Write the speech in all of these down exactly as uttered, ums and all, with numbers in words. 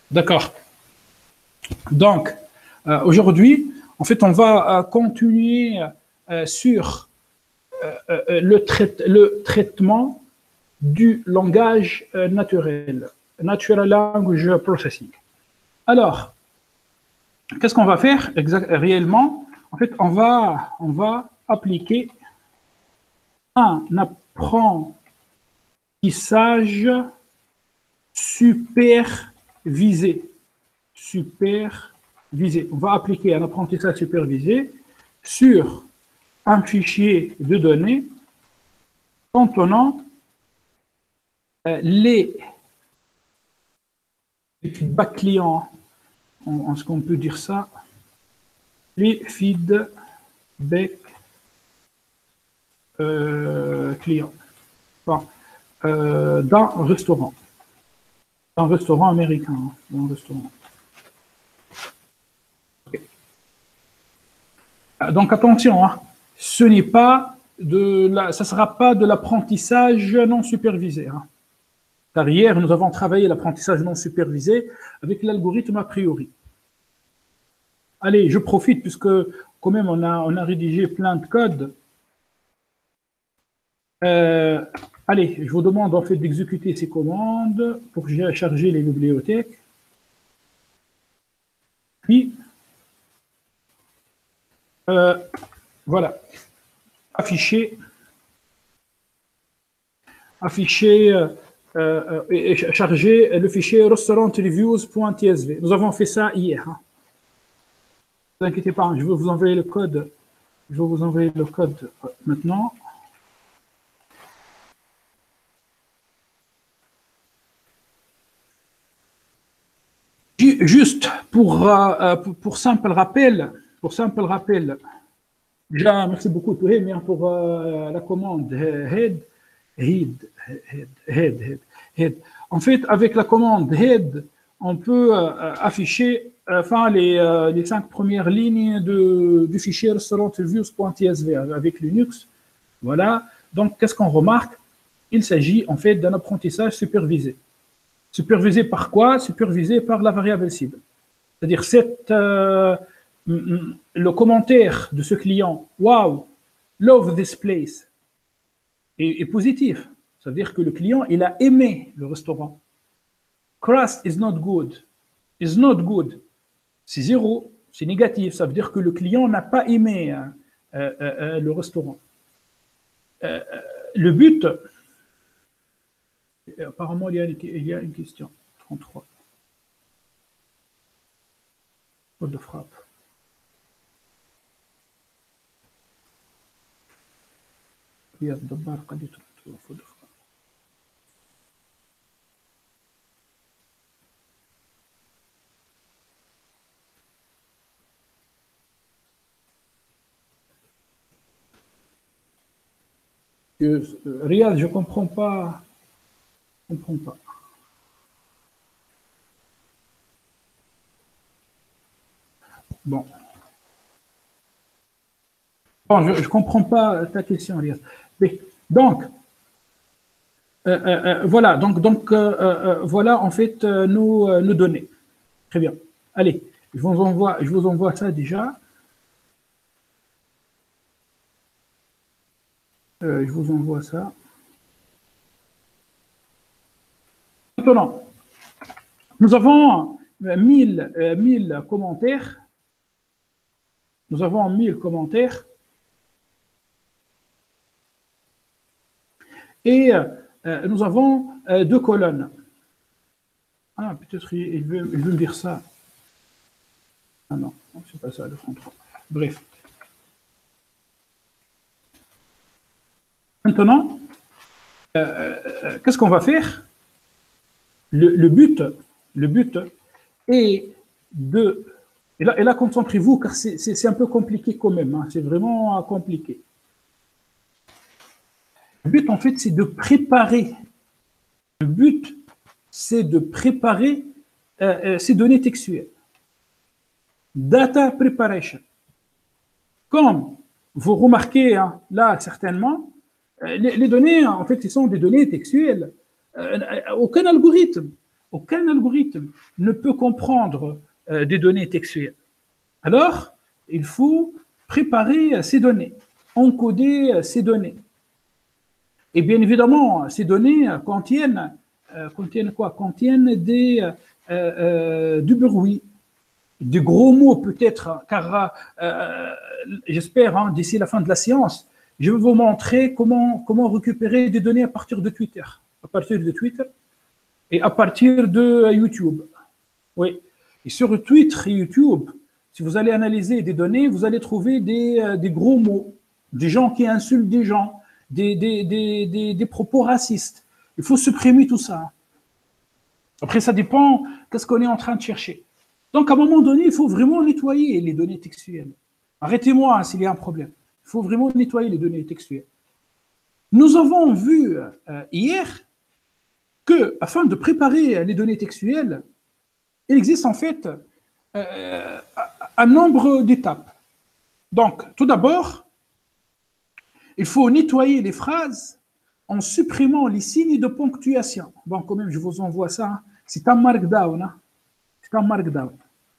D'accord. Donc, euh, aujourd'hui, en fait, on va euh, continuer euh, sur euh, euh, le, trai le traitement du langage euh, naturel, Natural Language Processing. Alors, qu'est-ce qu'on va faire exact, réellement? En fait, on va, on va appliquer un apprentissage supervisé. Supervisé. On va appliquer un apprentissage supervisé sur un fichier de données contenant euh, les feedbacks clients, en, en ce qu'on peut dire ça, les feedbacks euh, clients bon, euh, d'un restaurant, un restaurant américain, un restaurant. Okay. Donc attention, hein, ce n'est pas de la, ça sera pas de l'apprentissage non supervisé. Hein. Car hier, nous avons travaillé l'apprentissage non supervisé avec l'algorithme a priori. Allez, je profite puisque quand même on a, on a rédigé plein de codes. Euh, allez, je vous demande en fait d'exécuter ces commandes pour charger les bibliothèques. Puis, euh, voilà, afficher, afficher euh, euh, et charger le fichier restaurantreviews.tsv. Nous avons fait ça hier. Hein. Ne vous inquiétez pas, je vais vous envoyer le code. Je vais vous envoyer le code maintenant. Juste pour, euh, pour, pour simple rappel, pour simple rappel, déjà merci beaucoup Touhé pour euh, la commande head, head, head, head, head, head. En fait, avec la commande head, on peut euh, afficher enfin les, euh, les cinq premières lignes de, du fichier restaurantreviews.tsv avec Linux. Voilà. Donc, qu'est-ce qu'on remarque? Il s'agit en fait d'un apprentissage supervisé. Supervisé par quoi? Supervisé par la variable cible. C'est-à-dire euh, le commentaire de ce client, wow, love this place, est, est positif. Ça veut dire que le client, il a aimé le restaurant. Crust is not good. Is not good. C'est zéro, c'est négatif. Ça veut dire que le client n'a pas aimé euh, euh, euh, le restaurant. Euh, le but, apparemment, il y a, il y a une question. trente-trois. Faute de frappe. Il y a d'abord pas du tout. Faute de frappe. Euh, Riyad, je ne comprends pas. Je ne comprends pas. Bon. Bon, je ne comprends pas ta question, Riyad. Mais, donc, euh, euh, voilà, donc, donc euh, euh, voilà en fait euh, nos, euh, nos données. Très bien. Allez, je vous envoie, je vous envoie ça déjà. Euh, je vous envoie ça. Maintenant, nous avons mille, euh, mille commentaires. Nous avons mille commentaires. Et euh, nous avons euh, deux colonnes. Ah, peut-être il veut, il veut me dire ça. Ah non, c'est pas ça, le trente-trois. Bref. Maintenant, euh, euh, qu'est-ce qu'on va faire? le, le but, le but est de... Et là, et là concentrez-vous, car c'est un peu compliqué quand même. Hein, c'est vraiment compliqué. Le but, en fait, c'est de préparer. Le but, c'est de préparer euh, euh, ces données textuelles. Data preparation. Comme vous remarquez hein, là, certainement, euh, les, les données, en fait, ce sont des données textuelles. Euh, aucun algorithme aucun algorithme ne peut comprendre euh, des données textuelles. Alors, il faut préparer ces données, encoder ces données. Et bien évidemment, ces données contiennent, euh, contiennent quoi? Contiennent des, euh, euh, du bruit, des gros mots peut-être, car euh, j'espère, hein, d'ici la fin de la séance, je vais vous montrer comment, comment récupérer des données à partir de Twitter, à partir de Twitter et à partir de YouTube. Oui. Et sur Twitter et YouTube, si vous allez analyser des données, vous allez trouver des, euh, des gros mots, des gens qui insultent des gens, des, des, des, des, des propos racistes. Il faut supprimer tout ça. Après, ça dépend qu'est-ce qu'on est en train de chercher. Donc, à un moment donné, il faut vraiment nettoyer les données textuelles. Arrêtez-moi hein, s'il y a un problème. Il faut vraiment nettoyer les données textuelles. Nous avons vu euh, hier que, afin de préparer les données textuelles, il existe en fait euh, un nombre d'étapes. Donc, tout d'abord, il faut nettoyer les phrases en supprimant les signes de ponctuation. Bon, quand même, je vous envoie ça. Hein. C'est un markdown. Hein. C'est un markdown.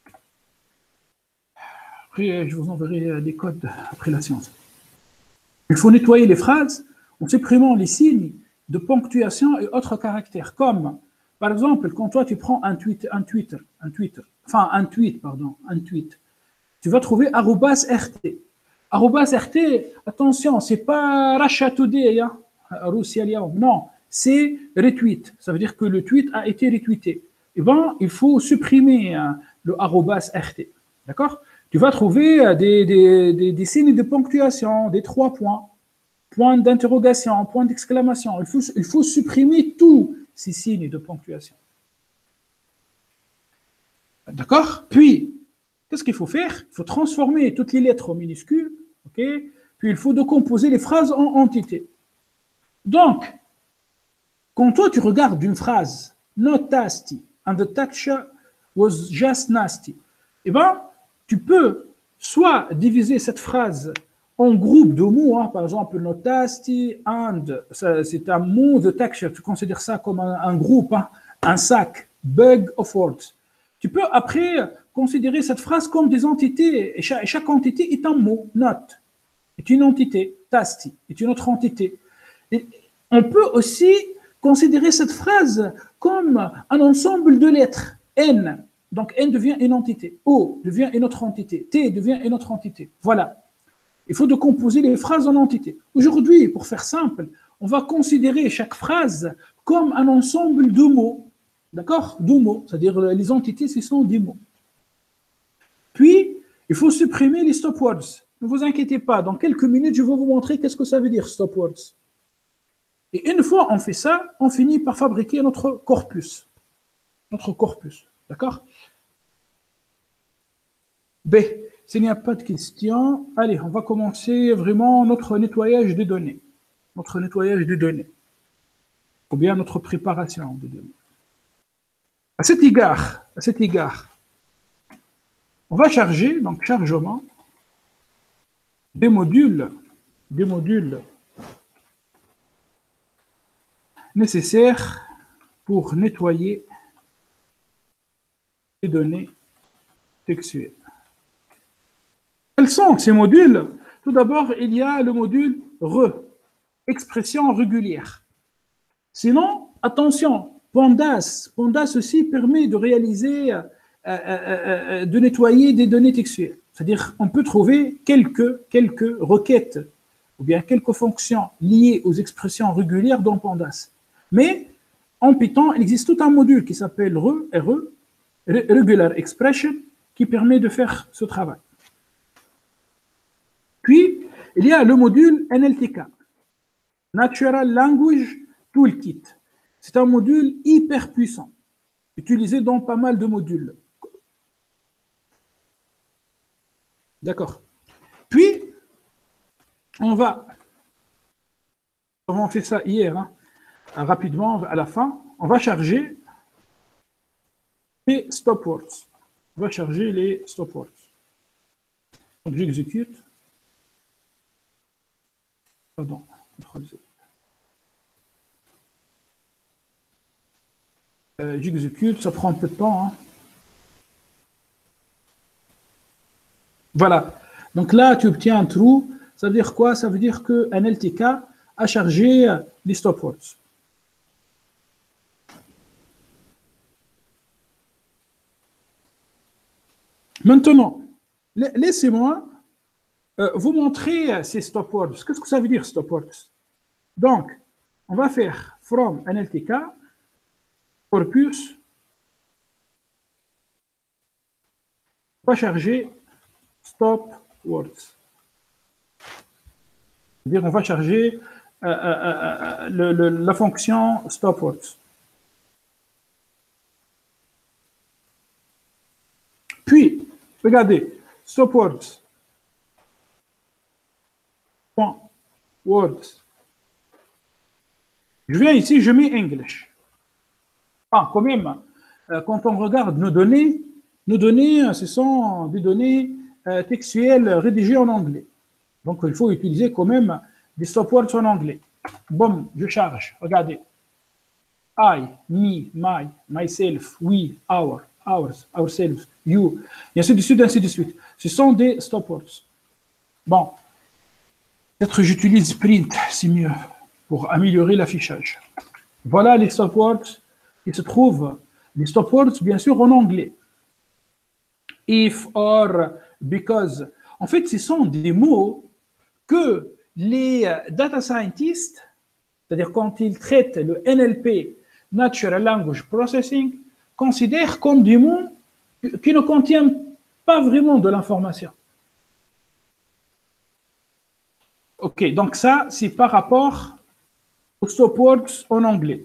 Après, je vous enverrai les codes après la séance. Il faut nettoyer les phrases en supprimant les signes de ponctuation et autres caractères, comme, par exemple, quand toi tu prends un tweet, un tweet, un tweet, enfin un tweet, pardon, un tweet, tu vas trouver arrobas rt. Arrobas rt, attention, c'est pas rachat today, hein, non, c'est retweet. Ça veut dire que le tweet a été retweeté. Eh bien, il faut supprimer hein, le arrobas rt. D'accord? Tu vas trouver des, des, des, des signes de ponctuation, des trois points, point d'interrogation, point d'exclamation. Il faut, il faut supprimer tous ces signes de ponctuation. D'accord? Puis, qu'est-ce qu'il faut faire? Il faut transformer toutes les lettres en minuscules, ok? Puis il faut décomposer les phrases en entités. Donc, quand toi tu regardes une phrase, not tasty, and the texture was just nasty, eh bien, tu peux soit diviser cette phrase en groupe de mots, hein, par exemple, not tasty, and, c'est un mot de texture, tu considères ça comme un, un groupe, hein, un sac, bug of words. Tu peux après considérer cette phrase comme des entités, et chaque, chaque entité est un mot, not, est une entité, tasty, est une autre entité. Et on peut aussi considérer cette phrase comme un ensemble de lettres, N, donc N devient une entité, O devient une autre entité, T devient une autre entité, voilà. Il faut décomposer les phrases en entités. Aujourd'hui, pour faire simple, on va considérer chaque phrase comme un ensemble de mots, d'accord? De mots, c'est-à-dire les entités, ce sont des mots. Puis, il faut supprimer les stop words. Ne vous inquiétez pas, dans quelques minutes, je vais vous montrer qu'est-ce que ça veut dire, stop words. Et une fois on fait ça, on finit par fabriquer notre corpus. Notre corpus, d'accord? B, s'il n'y a pas de questions, allez, on va commencer vraiment notre nettoyage des données. Notre nettoyage des données. Ou bien notre préparation des données. À cet égard, à cet égard, on va charger, donc chargement, des modules, des modules nécessaires pour nettoyer les données textuelles. Quels sont ces modules? Tout d'abord, il y a le module re, expression régulière. Sinon, attention, Pandas, Pandas aussi permet de réaliser, euh, euh, euh, de nettoyer des données textuelles. C'est-à-dire, on peut trouver quelques, quelques requêtes ou bien quelques fonctions liées aux expressions régulières dans Pandas. Mais en Python, il existe tout un module qui s'appelle re, re, Regular Expression, qui permet de faire ce travail. Puis, il y a le module N L T K, Natural Language Toolkit. C'est un module hyper puissant, utilisé dans pas mal de modules. D'accord. Puis, on va, on fait ça hier, hein, rapidement, à la fin, on va charger les stop words. On va charger les stop words. Donc, j'exécute. Pardon. Euh, J'exécute, ça prend un peu de temps. Hein. Voilà. Donc là, tu obtiens un trou. Ça veut dire quoi? Ça veut dire qu'un L T K a chargé les stop words. Maintenant, laissez-moi euh, vous montrer ces stop words. Qu'est-ce que ça veut dire, stop words? Donc, on va faire from N L T K, corpus, on va charger stop words. C'est-à-dire, on va charger euh, euh, euh, le, le, la fonction stop words. Puis, regardez, stop words. Point, words. Je viens ici, je mets English. Ah, quand même, euh, quand on regarde nos données, nos données, ce sont des données euh, textuelles rédigées en anglais. Donc, il faut utiliser quand même des stop words en anglais. Bon, je charge. Regardez. I, me, my, myself, we, our, ours, ourselves, you, et ainsi de suite, ainsi de suite. Ce sont des stop words. Bon. Peut-être j'utilise print, c'est mieux, pour améliorer l'affichage. Voilà les stop words qui se trouvent. Les stop words, bien sûr, en anglais. If, or, because. En fait, ce sont des mots que les data scientists, c'est-à-dire quand ils traitent le N L P, Natural Language Processing, considèrent comme des mots qui ne contiennent pas vraiment de l'information. Ok, donc ça, c'est par rapport aux stop words en anglais.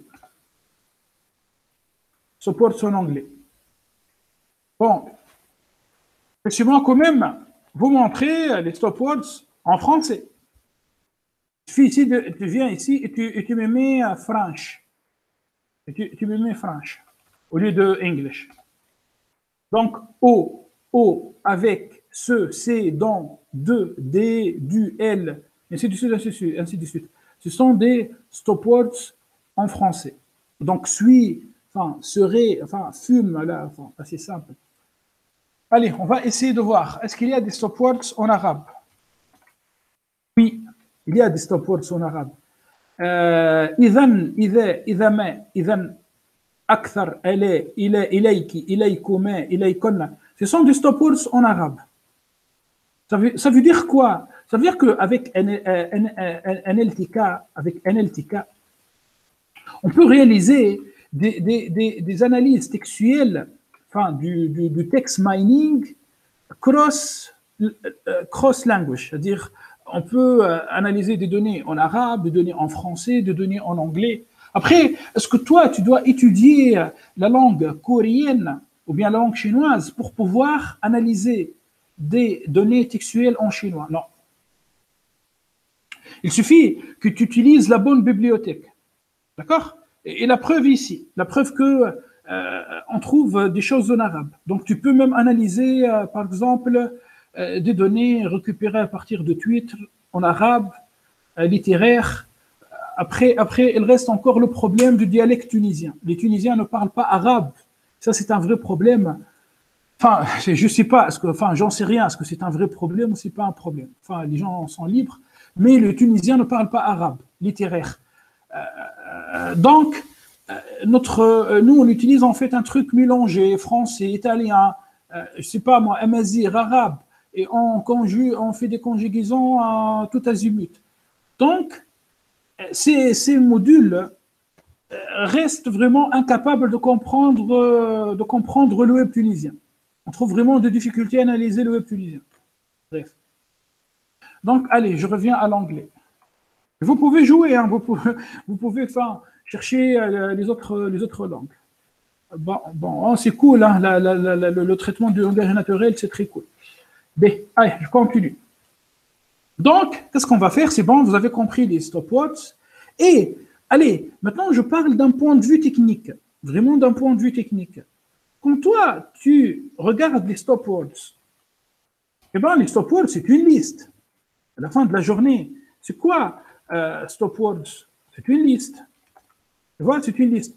Stop words en anglais. Bon, laissez-moi quand même vous montrer les stop words en français. Ici, tu viens ici et tu, et tu me mets French. Et tu, tu me mets French au lieu de English. Donc, O, O avec ce, c'est, dont, de, des, du, elle, ainsi de suite, ainsi de suite, ainsi de suite. Ce sont des stop words en français. Donc, suis, enfin, serait, enfin, fume, là, enfin, c'est simple. Allez, on va essayer de voir. Est-ce qu'il y a des stop words en arabe? Oui, il y a des stop words en arabe. إذن, إذا, إذا ما, إذن, أكثر, إلي, إلي, إليك, إليكما, إليكن. Ce sont des stop words en arabe. Ça veut, ça veut dire quoi? Ça veut dire qu'avec un L T K, avec N L T K, on peut réaliser des, des, des, des analyses textuelles, enfin, du, du, du text mining cross, cross language, c'est-à-dire on peut analyser des données en arabe, des données en français, des données en anglais. Après, est-ce que toi, tu dois étudier la langue coréenne ou bien la langue chinoise pour pouvoir analyser des données textuelles en chinois? Non. Il suffit que tu utilises la bonne bibliothèque. D'accord? Et, et la preuve ici, la preuve que euh, on trouve des choses en arabe. Donc, tu peux même analyser, euh, par exemple, euh, des données récupérées à partir de Twitter en arabe, euh, littéraire. Après, après, il reste encore le problème du dialecte tunisien. Les Tunisiens ne parlent pas arabe. Ça, c'est un vrai problème. Enfin, je ne sais pas, est-ce que, enfin, j'en sais rien. Est-ce que c'est un vrai problème ou c'est pas un problème? Enfin, les gens sont libres, mais les Tunisiens ne parlent pas arabe, littéraire. Euh, donc, euh, notre, euh, nous, on utilise en fait un truc mélangé, français, italien, euh, je ne sais pas moi, amazigh, arabe, et on, conjugue, on fait des conjugaisons à tout azimut. Donc, ces, ces modules restent vraiment incapables de comprendre, de comprendre le web tunisien. On trouve vraiment des difficultés à analyser le web tunisien. Bref. Donc, allez, je reviens à l'anglais. Vous pouvez jouer, hein, vous pouvez, vous pouvez enfin, chercher les autres, les autres langues. Bon, bon c'est cool, hein, la, la, la, le, le traitement du langage naturel, c'est très cool. Mais, allez, je continue. Donc, qu'est-ce qu'on va faire? C'est bon, vous avez compris les stop words. Et, allez, maintenant, je parle d'un point de vue technique. Vraiment d'un point de vue technique. Quand toi, tu regardes les stop words, eh bien, les stop words, c'est une liste. À la fin de la journée, c'est quoi euh, stop words? C'est une liste. Tu vois, c'est une liste.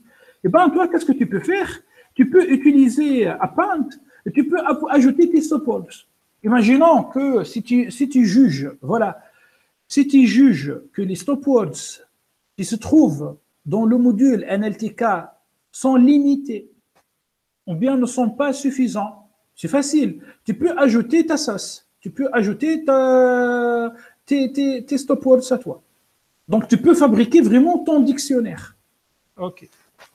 Et bien, toi, qu'est-ce que tu peux faire? Tu peux utiliser append et tu peux ajouter tes stopwords. Imaginons que si tu, si tu juges, voilà, si tu juges que les stopwords qui se trouvent dans le module N L T K sont limités ou bien ne sont pas suffisants, c'est facile. Tu peux ajouter ta sauce, tu peux ajouter ta, tes, tes, tes stopwords à toi. Donc, tu peux fabriquer vraiment ton dictionnaire. OK.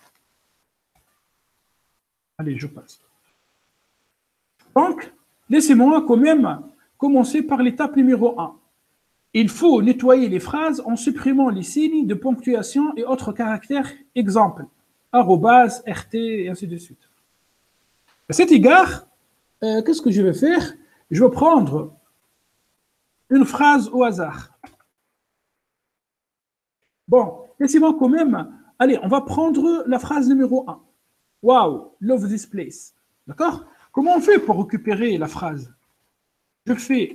Allez, je passe. Donc, laissez-moi quand même commencer par l'étape numéro un. Il faut nettoyer les phrases en supprimant les signes de ponctuation et autres caractères. Exemple, arrobase, R T, et ainsi de suite. À cet égard, euh, qu'est-ce que je vais faire? Je vais prendre une phrase au hasard. Bon, laissez-moi quand même... Allez, on va prendre la phrase numéro un. Wow, love this place. D'accord? Comment on fait pour récupérer la phrase? Je fais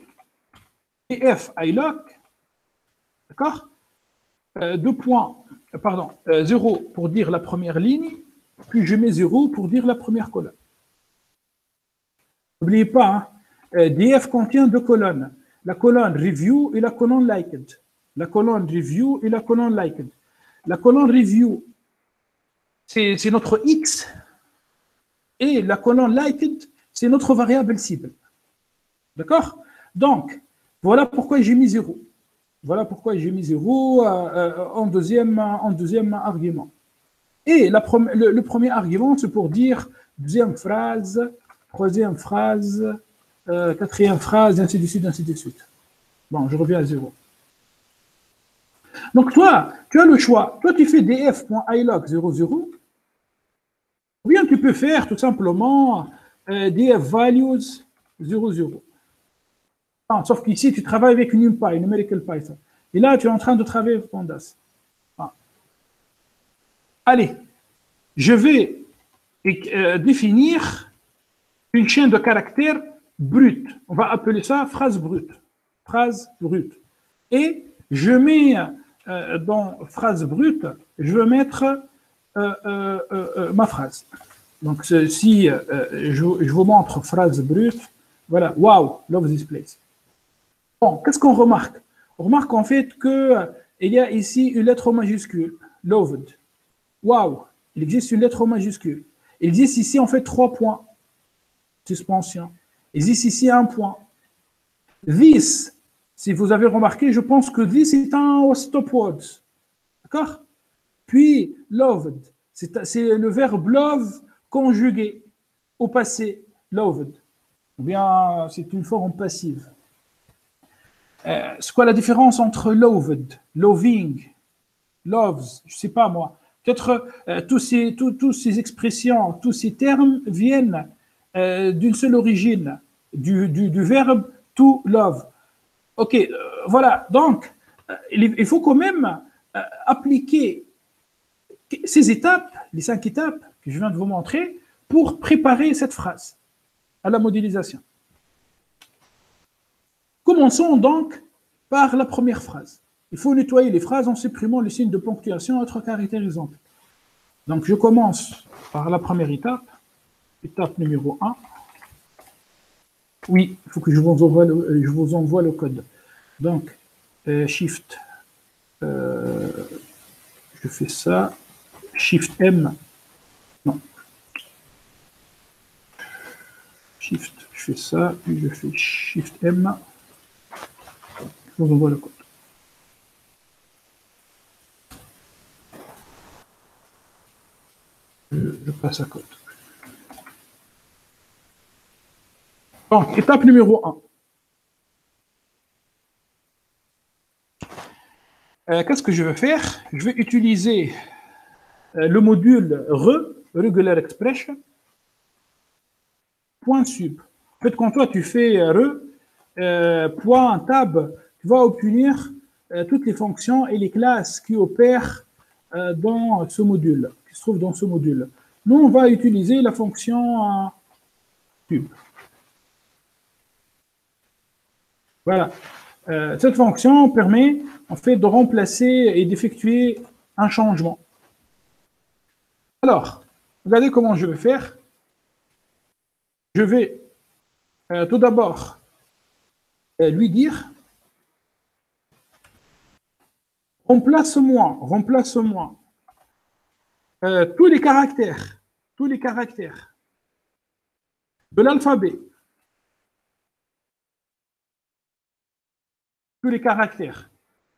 df iloc, d'accord? euh, Deux points, pardon, euh, zéro pour dire la première ligne, puis je mets zéro pour dire la première colonne. N'oubliez pas, hein, euh, df contient deux colonnes, la colonne review et la colonne liked. La colonne review et la colonne liked. La colonne review, c'est notre x, et la colonne liked, c'est notre variable cible. D'accord? Donc, voilà pourquoi j'ai mis zéro. Voilà pourquoi j'ai mis zéro euh, en, deuxième, en deuxième argument. Et la le, le premier argument, c'est pour dire deuxième phrase, troisième phrase, euh, quatrième phrase, ainsi de suite, ainsi de suite. Bon, je reviens à zéro. Donc, toi, tu as le choix. Toi, tu fais df.iloc zéro zéro, ou bien tu peux faire tout simplement euh, df values zéro zéro. Ah, sauf qu'ici, tu travailles avec une NumPy, Numerical Python. Et là, tu es en train de travailler avec Pandas. Ah. Allez, je vais euh, définir une chaîne de caractères brute. On va appeler ça phrase brute. Phrase brute. Et je mets euh, dans phrase brute, je veux mettre euh, euh, euh, ma phrase. Donc, si euh, je, je vous montre phrase brute, voilà, wow, love this place. Bon, qu'est-ce qu'on remarque? On remarque en fait qu'il y a ici une lettre majuscule, loved. Wow, il existe une lettre majuscule. Il existe ici en fait trois points, suspension. Il existe ici un point. This, si vous avez remarqué, je pense que this est un stopword. D'accord? Puis loved, c'est le verbe love conjugué au passé, loved. Ou bien c'est une forme passive. Euh, c'est quoi la différence entre loved, loving, loves, je ne sais pas moi. Peut-être euh, tous ces, tous, tous ces expressions, tous ces termes viennent euh, d'une seule origine, du, du, du verbe to love. Ok, euh, voilà. Donc, euh, il faut quand même euh, appliquer ces étapes, les cinq étapes que je viens de vous montrer, pour préparer cette phrase à la modélisation. Commençons donc par la première phrase. Il faut nettoyer les phrases en supprimant les signes de ponctuation et autres caractérisants. Donc, je commence par la première étape, étape numéro un. Oui, il faut que je vous envoie le, je vous envoie le code. Donc, euh, Shift, euh, je fais ça, Shift M, non, Shift, je fais ça, puis je fais Shift M, je vous envoie le code. Je, je passe à code. Donc, étape numéro un. Euh, Qu'est-ce que je vais faire? Je vais utiliser euh, le module re, regular expression, point sub. En fait, quand toi tu fais re, euh, point tab, tu vas obtenir euh, toutes les fonctions et les classes qui opèrent euh, dans ce module, qui se trouvent dans ce module. Nous, on va utiliser la fonction euh, sub. Voilà. Euh, cette fonction permet en fait de remplacer et d'effectuer un changement. Alors, regardez comment je vais faire. Je vais euh, tout d'abord euh, lui dire remplace-moi, remplace-moi euh, tous les caractères, tous les caractères de l'alphabet, tous les caractères.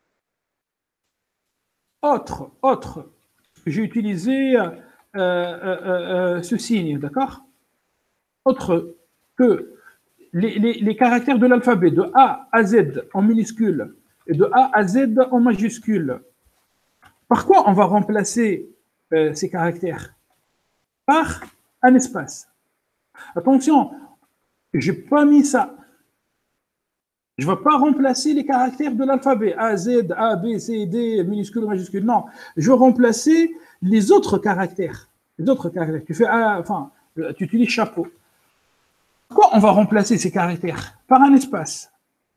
Autre, autre, j'ai utilisé euh, euh, euh, ce signe, d'accord? Autre que les, les, les caractères de l'alphabet, de A à Z en minuscule et de A à Z en majuscule. Par quoi on va remplacer euh, ces caractères? Par un espace. Attention, je n'ai pas mis ça. Je ne vais pas remplacer les caractères de l'alphabet, A, Z, A, B, C, D, minuscule, majuscule. Non, je vais remplacer les autres caractères. Les autres caractères. Tu fais, ah, enfin, tu utilises chapeau. Pourquoi on va remplacer ces caractères? Par un espace.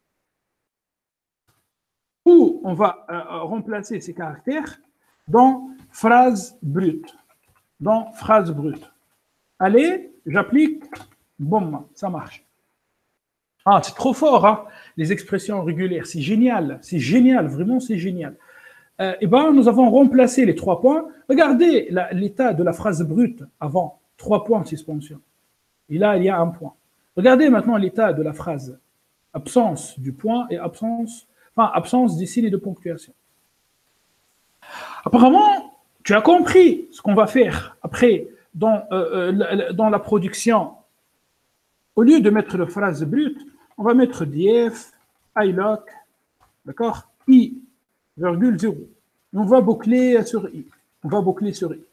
Ou on va euh, remplacer ces caractères dans phrase brute. Dans phrase brute. Allez, j'applique, boum, ça marche. Ah, c'est trop fort, hein, les expressions régulières, c'est génial, c'est génial, vraiment c'est génial. Euh, et ben, nous avons remplacé les trois points. Regardez l'état de la phrase brute avant, trois points de suspension. Et là, il y a un point. Regardez maintenant l'état de la phrase, absence du point et absence, enfin, absence des signes de ponctuation. Apparemment, tu as compris ce qu'on va faire après dans, euh, dans la production. Au lieu de mettre la phrase brute, on va mettre df, iloc, d'accord, i, virgule zéro. On va boucler sur i. On va boucler sur i.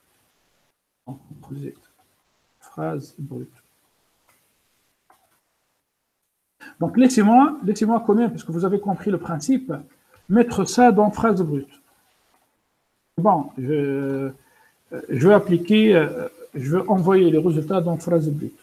Phrase brute. Donc laissez-moi, laissez-moi quand même, parce que vous avez compris le principe, mettre ça dans phrase brute. Bon, je, je vais appliquer, je vais envoyer les résultats dans phrase brute.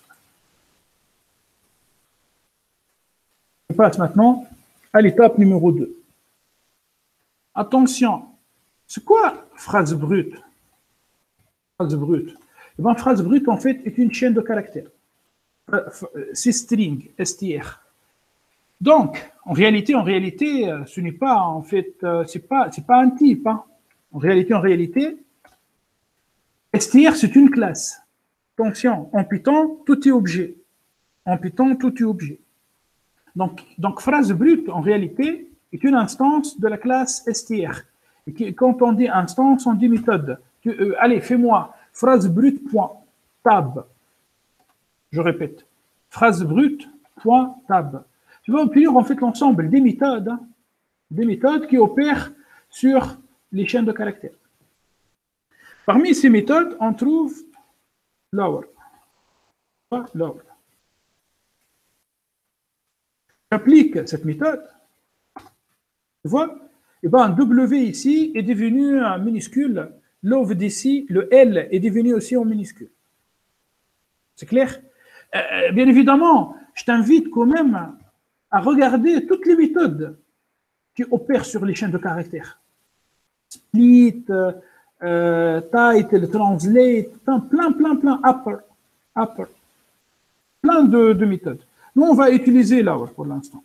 Je passe maintenant à l'étape numéro deux. Attention, c'est quoi phrase brute? Phrase brute. Eh bien, phrase brute, en fait, est une chaîne de caractères. C'est string, str. Donc, en réalité, en réalité, ce n'est pas, en fait, c'est pas, c'est pas un type. Hein. En réalité, en réalité, str, c'est une classe. Attention, en Python, tout est objet. En Python, tout est objet. Donc, donc, phrase brute, en réalité, est une instance de la classe str. Et qui, quand on dit instance, on dit méthode. Tu, euh, allez, fais-moi phrase brute, point, tab. Je répète, phrase brute, point, tab. Tu vas obtenir en fait l'ensemble des méthodes, hein, des méthodes qui opèrent sur les chaînes de caractères. Parmi ces méthodes, on trouve lower. lower. J'applique cette méthode, tu vois, et ben W ici est devenu un minuscule, love d'ici, le L est devenu aussi en minuscule. C'est clair? euh, Bien évidemment, je t'invite quand même à regarder toutes les méthodes qui opèrent sur les chaînes de caractères. Split, euh, euh, title, translate, plein, plein, plein, plein, upper, upper, plein de, de méthodes. Nous, on va utiliser là pour l'instant.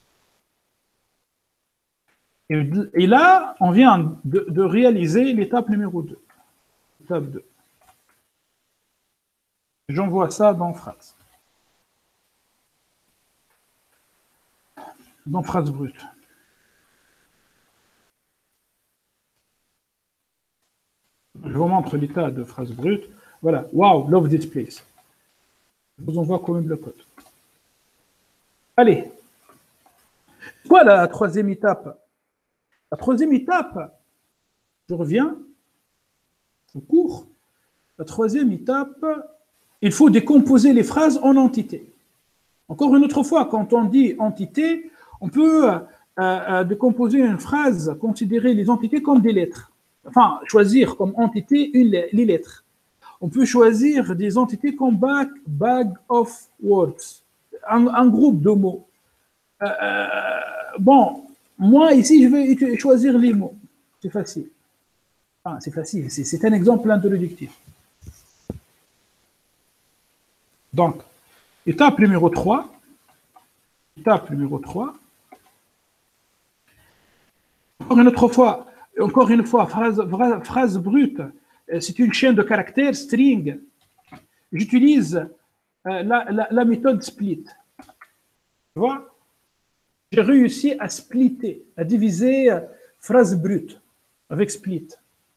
Et, et là, on vient de, de réaliser l'étape numéro deux. Étape deux. J'envoie ça dans phrase. Dans phrase brute. Je vous montre l'état de phrase brute. Voilà. Wow, love this place. Je vous envoie quand même le code. Allez. Quoi la troisième étape? La troisième étape, je reviens au cours. La troisième étape, il faut décomposer les phrases en entités. Encore une autre fois, quand on dit entité, on peut euh, euh, décomposer une phrase, considérer les entités comme des lettres. Enfin, choisir comme entité une, les lettres. On peut choisir des entités comme bag, bag of words, un, un groupe de mots. Euh, euh, bon, moi ici, je vais choisir les mots. C'est facile. Enfin, c'est facile, c'est un exemple introductif. Donc, étape numéro trois. Étape numéro trois. Encore une autre fois, encore une fois, phrase, phrase brute, c'est une chaîne de caractères, string. J'utilise euh, la, la, la méthode split. Tu vois? J'ai réussi à splitter, à diviser euh, phrase brute avec split.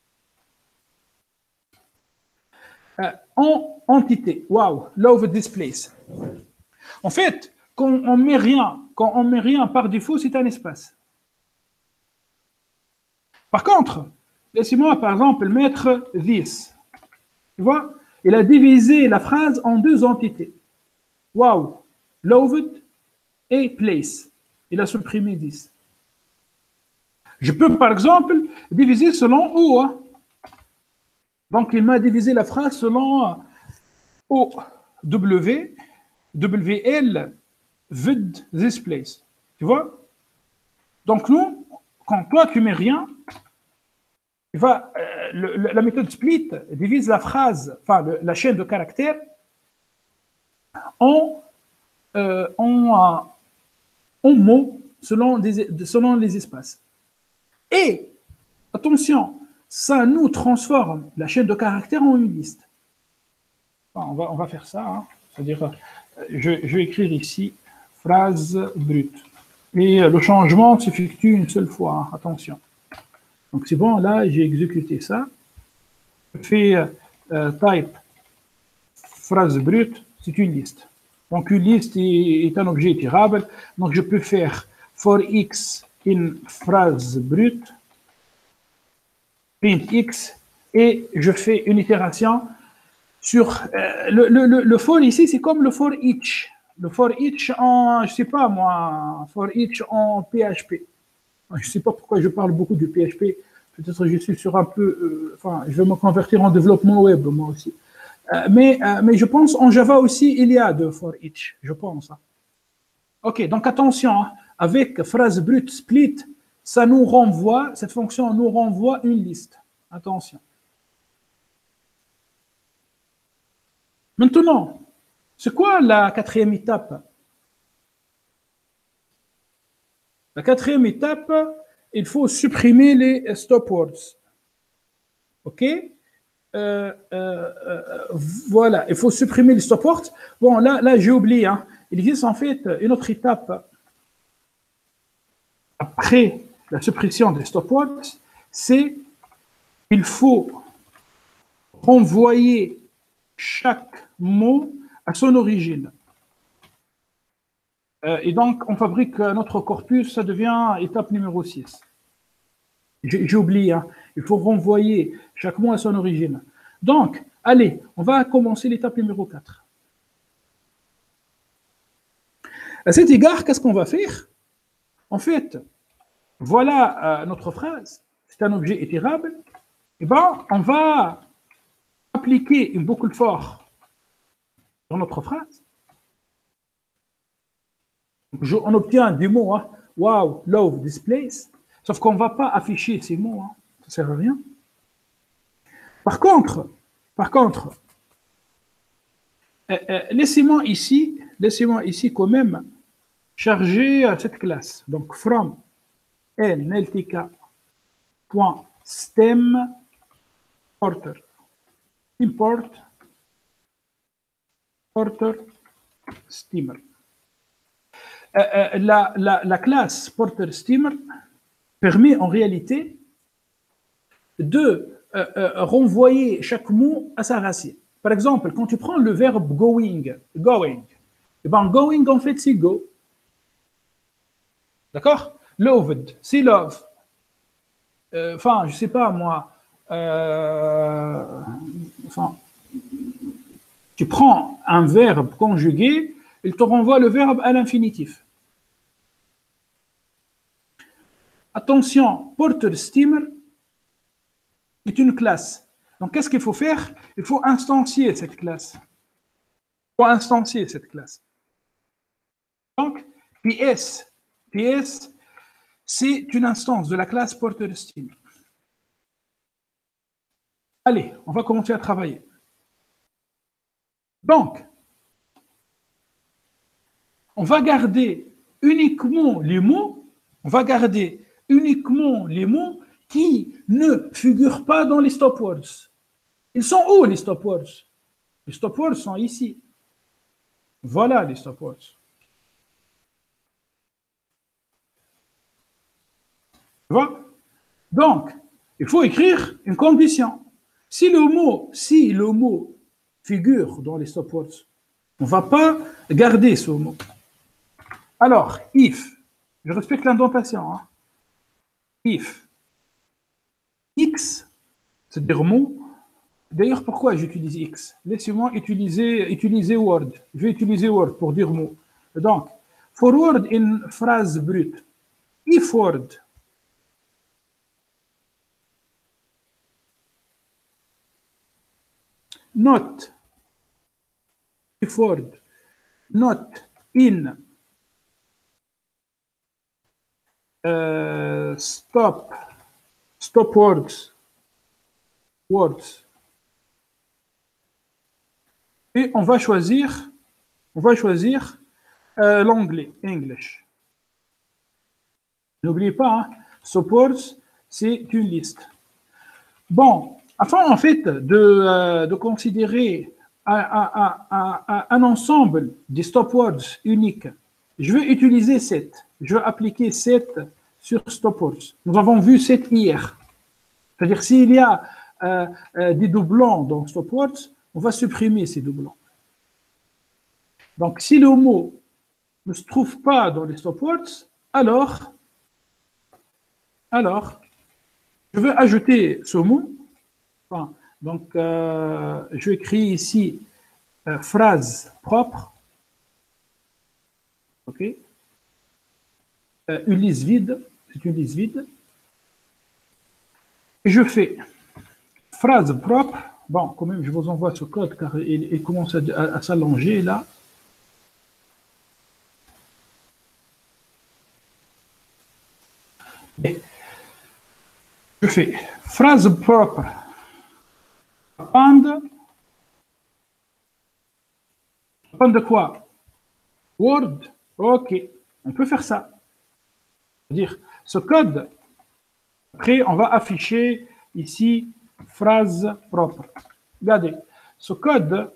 Euh, en entité, wow, love this place. En fait, quand on met rien, quand on met rien par défaut, c'est un espace. Par contre, laissez-moi par exemple mettre this. Tu vois? Il a divisé la phrase en deux entités. Wow, loved et place. Il a supprimé this. Je peux par exemple diviser selon O. Hein. Donc il m'a divisé la phrase selon O, W, W L, vid this place. Tu vois? Donc nous, quand toi tu mets rien, tu vas, euh, le, le, la méthode split divise la phrase, enfin le, la chaîne de caractères en, euh, en, en mots selon, des, selon les espaces. Et, attention, ça nous transforme la chaîne de caractères en une liste. Enfin, on, va, on va faire ça, hein. C'est-à-dire, je, je vais écrire ici phrase brute. Et le changement s'effectue une seule fois, hein. Attention. Donc c'est bon, là j'ai exécuté ça. Je fais euh, type phrase brute, c'est une liste. Donc une liste est, est un objet itérable. Donc je peux faire for x in phrase brute, print x, et je fais une itération sur euh, le, le, le, le for ici, c'est comme le for each. Le for each en, je sais pas moi, for each en P H P. Je ne sais pas pourquoi je parle beaucoup du P H P. Peut-être que je suis sur un peu... Euh, enfin, je vais me convertir en développement web, moi aussi. Euh, mais, euh, mais je pense en Java aussi, il y a de for each, je pense. Hein. OK, donc attention, hein, avec phrase brute split, ça nous renvoie, cette fonction nous renvoie une liste. Attention. Maintenant, c'est quoi la quatrième étape? La quatrième étape, il faut supprimer les stop words. OK? euh, euh, euh, Voilà, il faut supprimer les stop words. Bon, là, là j'ai oublié. Hein. Il existe en fait une autre étape après la suppression des stop words, c'est il faut renvoyer chaque mot à son origine. Euh, et donc, on fabrique notre corpus, ça devient étape numéro six. J'ai oublié, hein. Il faut renvoyer chaque mot à son origine. Donc, allez, on va commencer l'étape numéro quatre. À cet égard, qu'est-ce qu'on va faire? En fait, voilà euh, notre phrase, c'est un objet itérable. Et bien, on va appliquer une boucle for dans notre phrase. Je, on obtient des mots, hein, wow, love, this place, sauf qu'on ne va pas afficher ces mots, hein, ça ne sert à rien. Par contre, par contre, euh, euh, laissez-moi ici, laissez-moi ici quand même charger euh, cette classe. Donc, from nltk.stem porter import porter steamer. Euh, euh, la, la, la classe porter steamer permet en réalité de euh, euh, renvoyer chaque mot à sa racine. Par exemple, quand tu prends le verbe going, going, et ben going en fait c'est go. D'accord? Loved, c'est love. Euh, enfin, je sais pas moi. Euh, enfin, tu prends un verbe conjugué, il te renvoie le verbe à l'infinitif. Attention, porter steamer est une classe. Donc, qu'est-ce qu'il faut faire? Il faut instancier cette classe. Il faut instancier cette classe. Donc, P S, P S, c'est une instance de la classe porter steamer. Allez, on va commencer à travailler. Donc, on va garder uniquement les mots, on va garder uniquement les mots qui ne figurent pas dans les stop words. Ils sont où les stop words? Les stop words sont ici. Voilà les stop words. Tu vois? Donc, il faut écrire une condition. Si le mot, si le mot figure dans les stop words, on ne va pas garder ce mot. Alors, if, je respecte l'indentation. Hein. If, x, c'est-à-dire mot. D'ailleurs, pourquoi j'utilise x? Laissez-moi utiliser, utiliser word. Je vais utiliser word pour dire mot. Donc, for word in phrase brute. If word. Not. If word. Not in. Uh, stop. Stop words. Words. Et on va choisir, on va choisir euh, l'anglais, English. N'oubliez pas, hein, stop words, c'est une liste. Bon, afin en fait de, euh, de considérer un, un, un, un, un ensemble des stop words uniques, je vais utiliser sept. Je vais appliquer sept sur stop words. Nous avons vu sept hier. C'est-à-dire s'il y a euh, euh, des doublons dans stop words, on va supprimer ces doublons. Donc, si le mot ne se trouve pas dans les stop words, alors, alors, je vais ajouter ce mot. Enfin, donc, euh, je écris ici euh, phrase propre. OK. Euh, une liste vide. C'est une liste vide. Et je fais phrase propre. Bon, quand même, je vous envoie ce code car il, il commence à, à, à s'allonger là. Et je fais phrase propre. Append. Append de quoi? Word. OK. On peut faire ça. C'est-à-dire, ce code, après, on va afficher ici phrase propre. Regardez, ce code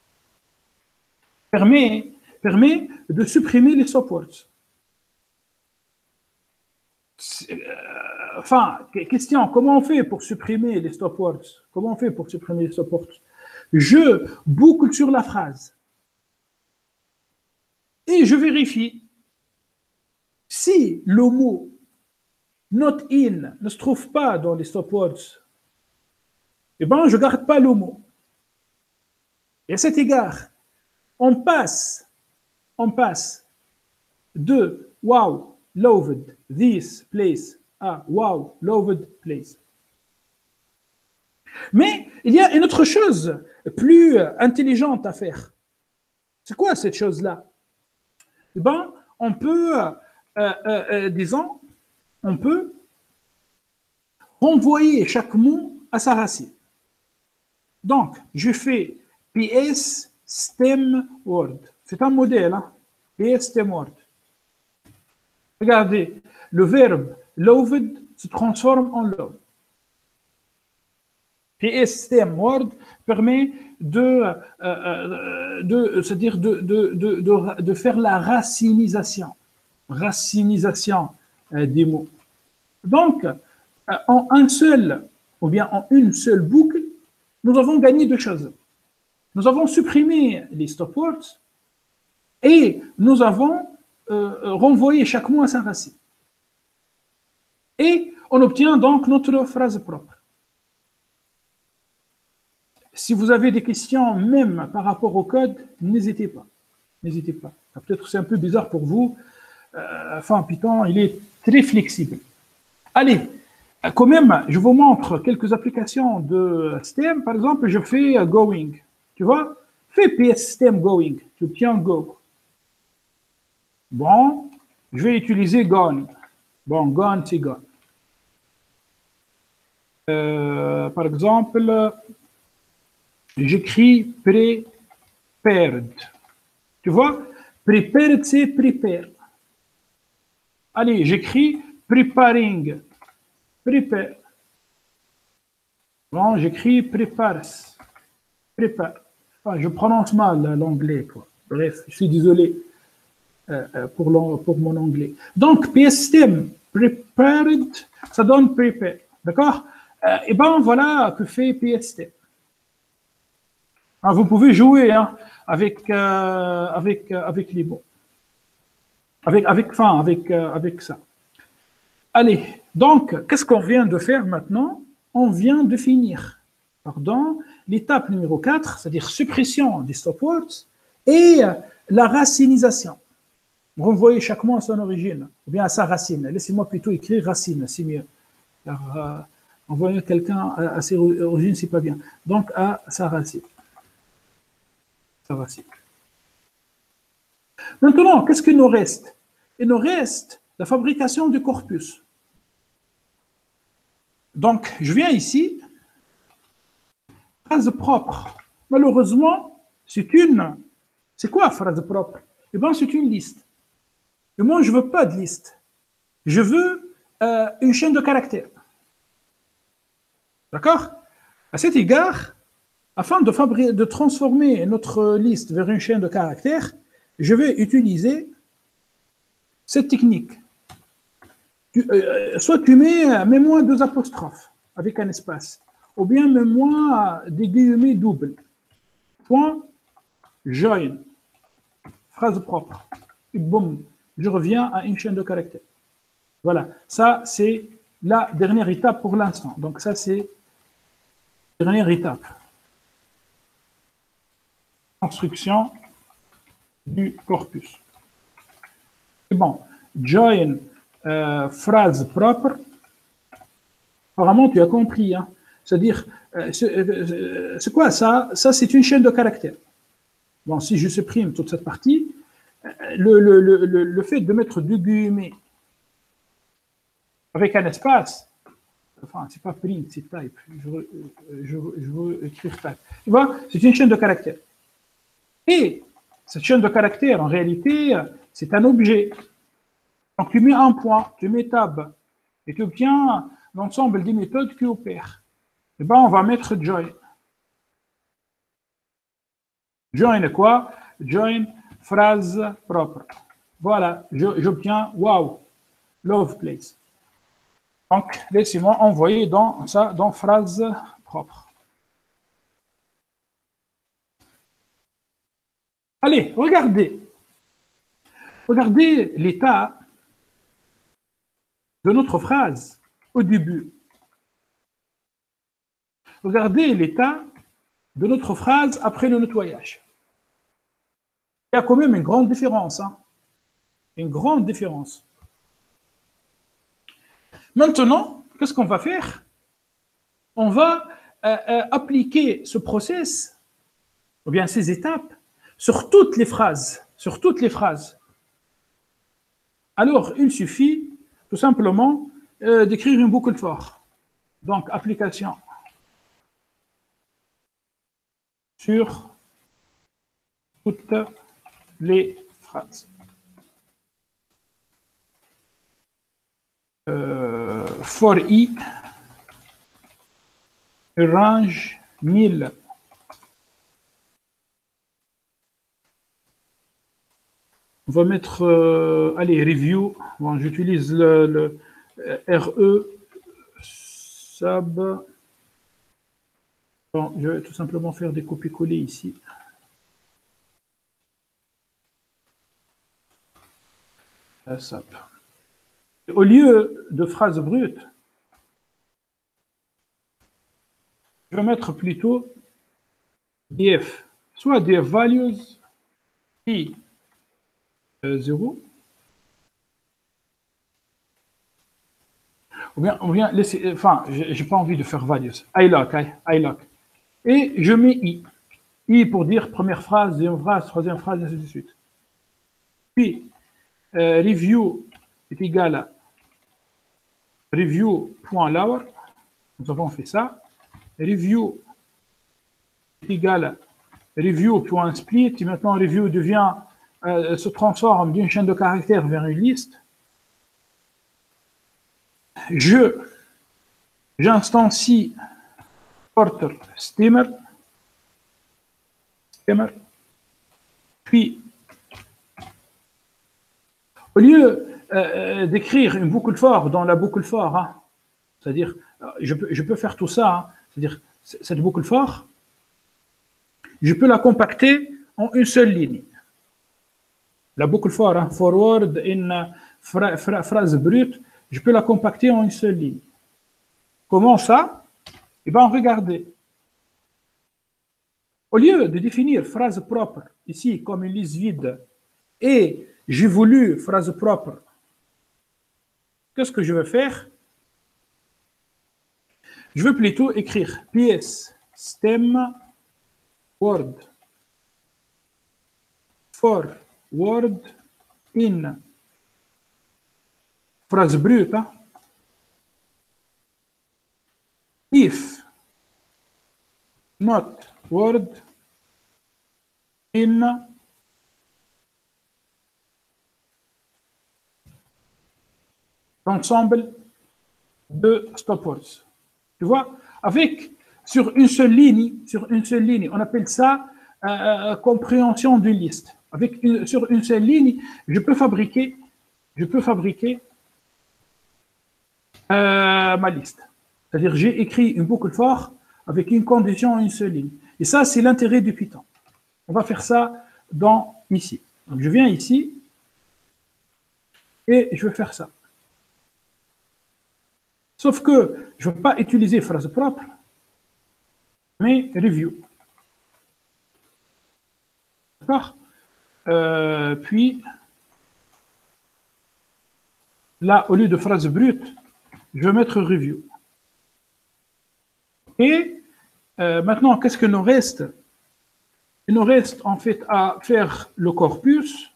permet, permet de supprimer les stop words. Enfin, question, comment on fait pour supprimer les stop words? Comment on fait pour supprimer les stop words? Je boucle sur la phrase et je vérifie si le mot not in ne se trouve pas dans les stop words. Eh bien, je ne garde pas le mot. Et à cet égard, on passe, on passe de wow, loved this place à wow, loved place. Mais il y a une autre chose plus intelligente à faire. C'est quoi cette chose-là? Eh bien, on peut, euh, euh, euh, disons, on peut renvoyer chaque mot à sa racine. Donc, je fais P S stem word. C'est un modèle, hein? P S stem word. Regardez, le verbe loved se transforme en love. P S stem word permet de, euh, de, c'est-à-dire de, de, de, de, de faire la racinisation, racinisation euh, des mots. Donc, euh, en un seul, ou bien en une seule boucle, nous avons gagné deux choses. Nous avons supprimé les stop words et nous avons euh, renvoyé chaque mot à sa racine. Et on obtient donc notre phrase propre. Si vous avez des questions, même par rapport au code, n'hésitez pas. N'hésitez pas. Peut-être que c'est un peu bizarre pour vous. Euh, enfin, Python, il est très flexible. Allez, quand même, je vous montre quelques applications de stem. Par exemple, je fais going. Tu vois? Fais P S stem going. Tu obtiens go. Bon, je vais utiliser gone. Bon, gone, c'est gone. Euh, par exemple, j'écris prepared. Tu vois? Prepared, c'est prepare. Allez, j'écris preparing. Prepare. Bon, j'écris prepares. Prepare. Enfin, je prononce mal l'anglais, quoi. Bref, je suis désolé euh, pour, pour mon anglais. Donc, P S T M, prepared, ça donne prepare. D'accord? euh, Et ben voilà que fait P S T M. Alors, vous pouvez jouer hein, avec, euh, avec, euh, avec les mots. Avec, avec, enfin, avec, euh, avec ça. Allez, donc, qu'est-ce qu'on vient de faire maintenant? On vient de finir, pardon, l'étape numéro quatre, c'est-à-dire suppression des stopwords et la racinisation. Renvoyer chaque mot à son origine, ou bien à sa racine. Laissez-moi plutôt écrire racine, c'est mieux. Car euh, envoyer quelqu'un à, à ses origines, c'est pas bien. Donc, à sa racine. Sa racine. Maintenant, qu'est-ce qu'il nous reste? Il nous reste la fabrication du corpus. Donc, je viens ici, phrase propre. Malheureusement, c'est une... C'est quoi phrase propre? Eh bien, c'est une liste. Et moi, je ne veux pas de liste. Je veux euh, une chaîne de caractères. D'accord? À cet égard, afin de, fabri- de transformer notre liste vers une chaîne de caractères, je vais utiliser cette technique. Tu, euh, soit tu mets, mets-moi deux apostrophes avec un espace, ou bien mets-moi des guillemets doubles. Point, join, phrase propre. Et boum, je reviens à une chaîne de caractères. Voilà, ça c'est la dernière étape pour l'instant. Donc ça c'est la dernière étape. Construction du corpus. C'est bon, join, euh, phrase propre. Apparemment, tu as compris. Hein? C'est-à-dire, euh, c'est euh, quoi ça? Ça, c'est une chaîne de caractères. Bon, si je supprime toute cette partie, euh, le, le, le, le fait de mettre deux guillemets avec un espace, enfin, c'est pas print, c'est type. Je veux, je, je veux écrire type. Tu vois, c'est une chaîne de caractères. Et cette chaîne de caractères, en réalité, c'est un objet. Donc, tu mets un point, tu mets tab, et tu obtiens l'ensemble des méthodes qui opèrent. Eh bien, on va mettre join. Join quoi? Join phrase propre. Voilà, j'obtiens wow, love place. Donc, laissez-moi envoyer dans ça, dans phrase propre. Allez, regardez. Regardez l'état de notre phrase au début. Regardez l'état de notre phrase après le nettoyage. Il y a quand même une grande différence. Hein? Une grande différence. Maintenant, qu'est-ce qu'on va faire? On va euh, euh, appliquer ce process, ou bien ces étapes, sur toutes les phrases. Sur toutes les phrases. Alors, il suffit tout simplement euh, d'écrire une boucle for. Donc, application sur toutes les phrases. Euh, for i, range mille. On va mettre, euh, allez, review. Bon, j'utilise le, le euh, R E sub. Bon, je vais tout simplement faire des copier-coller ici. Sub. Au lieu de phrase brute, je vais mettre plutôt df, soit df values i zéro, ou bien, ou bien laisser, enfin, j'ai pas envie de faire values, iloc, iloc, et je mets i, i pour dire première phrase, deuxième phrase, troisième phrase, et ainsi de suite. Puis, euh, review est égal à review.lower, nous avons fait ça, review est égal à review.split, et maintenant review devient euh, se transforme d'une chaîne de caractères vers une liste, je j'instancie porter steamer, steamer, puis au lieu euh, d'écrire une boucle for dans la boucle for, hein, c'est-à-dire je peux, je peux faire tout ça, hein, c'est-à-dire cette boucle for, je peux la compacter en une seule ligne. La boucle for, hein, forward in fra, fra, phrase brute, je peux la compacter en une seule ligne. Comment ça? Eh bien, regardez. Au lieu de définir phrase propre ici comme une liste vide et j'ai voulu phrase propre, qu'est-ce que je vais faire? Je veux plutôt écrire P S stem word for word in phrase brute, hein? If not word in l'ensemble de stopwords. Tu vois, avec sur une seule ligne, sur une seule ligne, on appelle ça euh, compréhension d'une liste. Avec une, sur une seule ligne, je peux fabriquer, je peux fabriquer euh, ma liste. C'est-à-dire, j'ai écrit une boucle for avec une condition en une seule ligne. Et ça, c'est l'intérêt du Python. On va faire ça dans ici. Donc, je viens ici et je vais faire ça. Sauf que je ne veux pas utiliser phrase propre, mais review. D'accord? euh, Puis, là, au lieu de phrase brute, je vais mettre review. Et euh, maintenant, qu'est-ce qu'il nous reste? Il nous reste en fait à faire le corpus.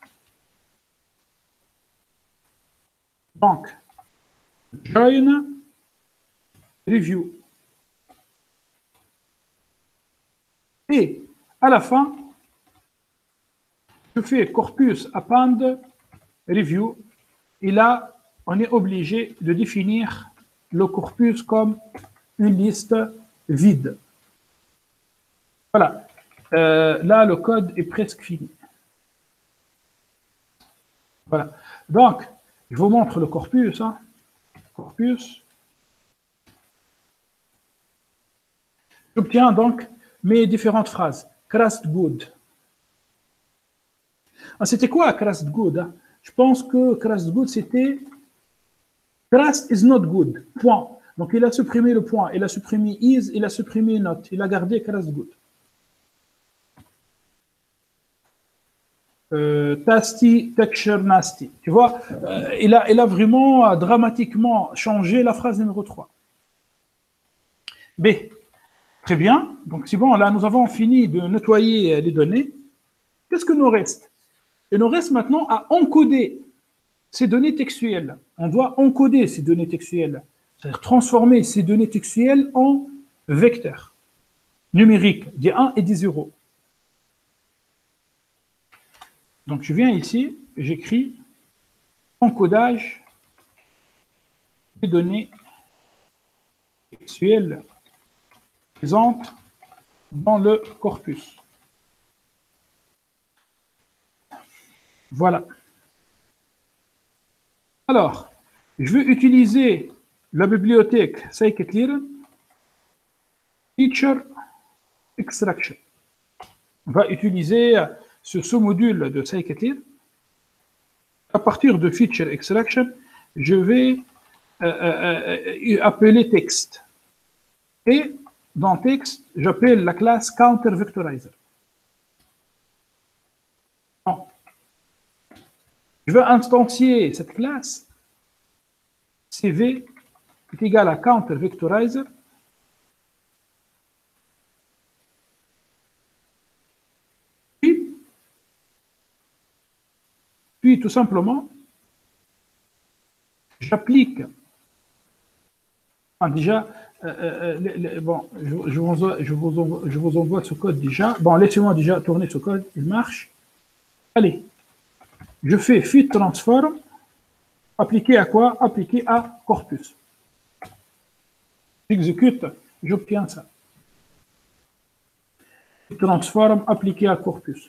Donc, join review. Et à la fin, je fais corpus append review. Et là, on est obligé de définir le corpus comme une liste vide. Voilà. Euh, là, le code est presque fini. Voilà. Donc, je vous montre le corpus. Hein. Corpus. J'obtiens donc mes différentes phrases. Crust good. Ah, c'était quoi crust good? Hein? Je pense que crust good, c'était crust is not good. Point. Donc, il a supprimé le point. Il a supprimé is, il a supprimé not. Il a gardé crust good. Euh, tasty, texture, nasty. Tu vois, euh, il, a, il a vraiment euh, dramatiquement changé la phrase numéro trois. B. Très bien. Donc, c'est bon. Là, nous avons fini de nettoyer les données. Qu'est-ce que nous reste? Il nous reste maintenant à encoder ces données textuelles. On doit encoder ces données textuelles. C'est-à-dire transformer ces données textuelles en vecteurs numériques, des un et des zéro. Donc, je viens ici, j'écris encodage des données textuelles présentes dans le corpus. Voilà. Alors, je vais utiliser la bibliothèque scikit-learn Feature Extraction. On va utiliser ce sous-module de scikit-learn. À partir de Feature Extraction, je vais euh, euh, appeler texte. Et dans texte, j'appelle la classe CounterVectorizer. Bon. Je vais instancier cette classe C V est égal à CounterVectorizer. Puis, puis tout simplement, j'applique. Ah, déjà, euh, euh, les, les, bon, je, je, vous envoie, je, vous envoie, je vous envoie ce code déjà. Bon, laissez-moi déjà tourner ce code, il marche. Allez. je fais fit transform, appliqué à quoi? Appliqué à corpus. J'exécute, j'obtiens ça. Fit transform appliqué à corpus.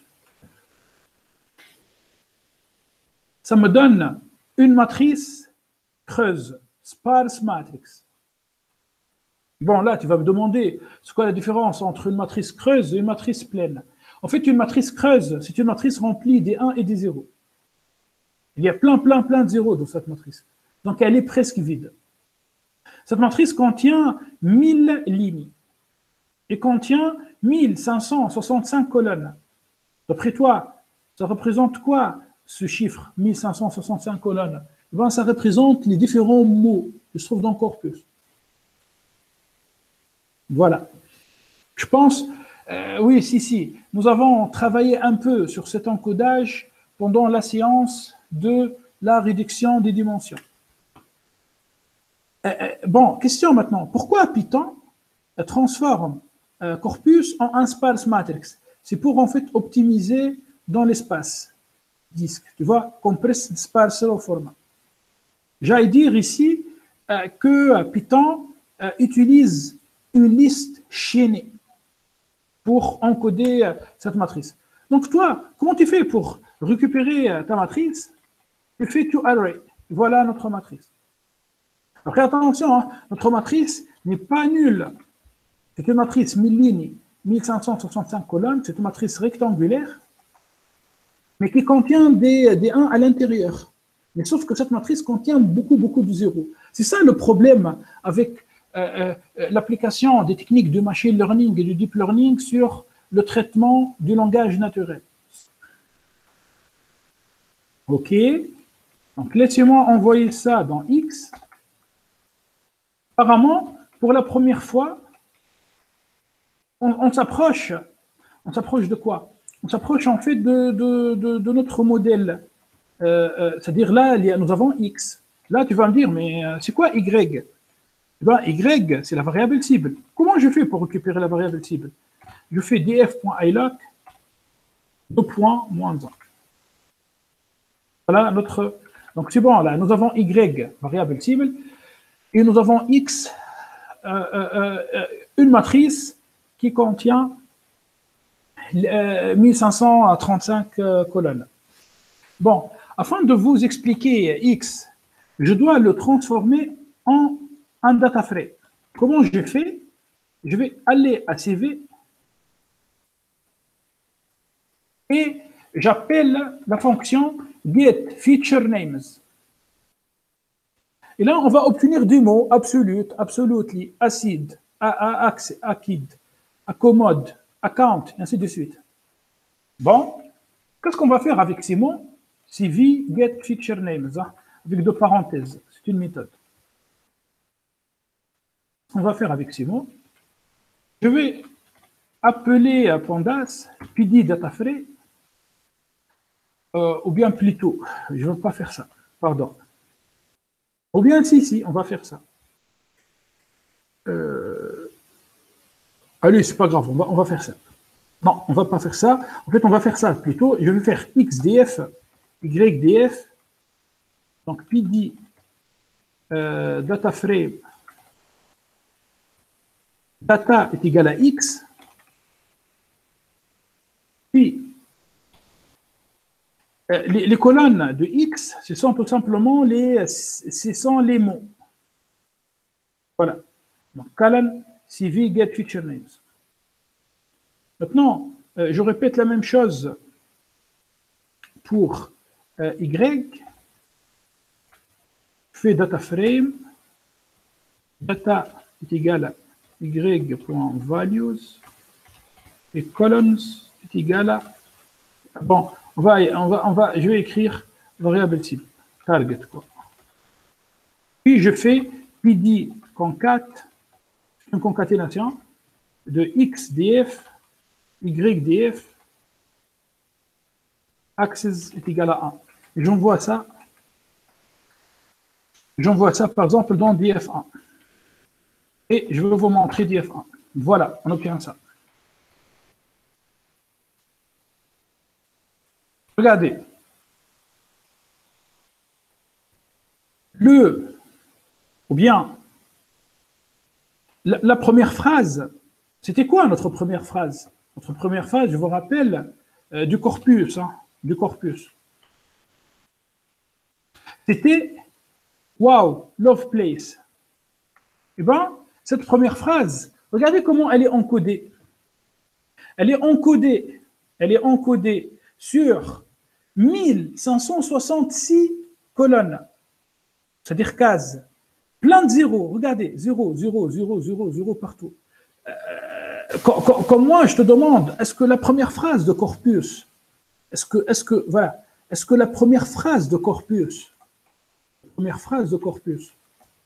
Ça me donne une matrice creuse, sparse matrix. Bon, là, tu vas me demander, c'est quoi la différence entre une matrice creuse et une matrice pleine? En fait, une matrice creuse, c'est une matrice remplie des un et des zéro. Il y a plein, plein, plein de zéros dans cette matrice. Donc, elle est presque vide. Cette matrice contient mille lignes et contient mille cinq cent soixante-cinq colonnes. D'après toi, ça représente quoi, ce chiffre, mille cinq cent soixante-cinq colonnes? Ben, ça représente les différents mots qui se trouvent dans le corpus. Voilà. Je pense, euh, oui, si, si, nous avons travaillé un peu sur cet encodage pendant la séance de la réduction des dimensions. Euh, euh, bon, question maintenant. Pourquoi Python transforme euh, corpus en un sparse matrix? C'est pour en fait optimiser dans l'espace disque. Tu vois, compress sparse au format. J'allais dire ici euh, que Python euh, utilise une liste chaînée pour encoder euh, cette matrice. Donc toi, comment tu fais pour récupérer euh, ta matrice? Tu fais toArray. Voilà notre matrice. Après, attention, hein, notre matrice n'est pas nulle. C'est une matrice mille lignes, mille cinq cent soixante-cinq colonnes, c'est une matrice rectangulaire, mais qui contient des, des un à l'intérieur. Mais sauf que cette matrice contient beaucoup, beaucoup de zéros. C'est ça le problème avec euh, euh, l'application des techniques de machine learning et du deep learning sur le traitement du langage naturel. OK. Donc, laissez-moi envoyer ça dans X. Apparemment, pour la première fois, on, on s'approche. On s'approche de quoi? On s'approche en fait de, de, de, de notre modèle. Euh, euh, C'est-à-dire là, nous avons X. Là, tu vas me dire, mais euh, c'est quoi Y? Eh ben, Y, c'est la variable cible. Comment je fais pour récupérer la variable cible? Je fais df.iloc, deux points, moins un. Voilà notre... Donc, c'est bon, là, nous avons Y, variable cible, et nous avons X, euh, euh, euh, une matrice qui contient euh, mille cinq cent trente-cinq euh, colonnes. Bon, afin de vous expliquer X, je dois le transformer en un data frame. Comment je fais? Je vais aller à C V et j'appelle la fonction getFeatureNames. Et là, on va obtenir des mots absolute, absolutely, acid, acid, accommode, account, et ainsi de suite. Bon, qu'est-ce qu'on va faire avec ces mots? C V getFeatureNames, hein, avec deux parenthèses. C'est une méthode. On va faire avec ces mots. Je vais appeler à Pandas pd dataframe, euh, ou bien plutôt, je ne veux pas faire ça, pardon. Ou bien si, si, on va faire ça. Euh, allez, c'est pas grave, on va, on va faire ça. Non, on va pas faire ça. En fait, on va faire ça plutôt. Je vais faire xdf, ydf, donc pd euh, dataframe data est égal à x, puis euh, les, les colonnes de x, ce sont tout simplement les, ce sont les mots. Voilà. Donc, colonne C V get feature names. Maintenant, euh, je répète la même chose pour euh, y. Je fais data frame, data est égal à y.values et columns est égal à... Bon, on va, on va, on va, je vais écrire variable cible, target quoi. Puis je fais pd concat, une concaténation de xdf, ydf, access est égal à un. Et j'envoie ça, j'envoie ça par exemple dans D F un. Et je vais vous montrer D F un. Voilà, on obtient ça. Regardez. que, ou bien, la, la première phrase, c'était quoi notre première phrase? Notre première phrase, je vous rappelle, euh, du corpus, hein, du corpus. C'était « Wow, love place ». Eh bien, cette première phrase, regardez comment elle est encodée. Elle est encodée, elle est encodée sur mille cinq cent soixante-six colonnes, c'est-à-dire cases, plein de zéros. Regardez, zéro, zéro, zéro, zéro, zéro partout. Euh, quand, quand, quand moi, je te demande, est-ce que la première phrase de corpus, est-ce que, est-ce que, voilà, est-ce que la première phrase de corpus, la première phrase de corpus,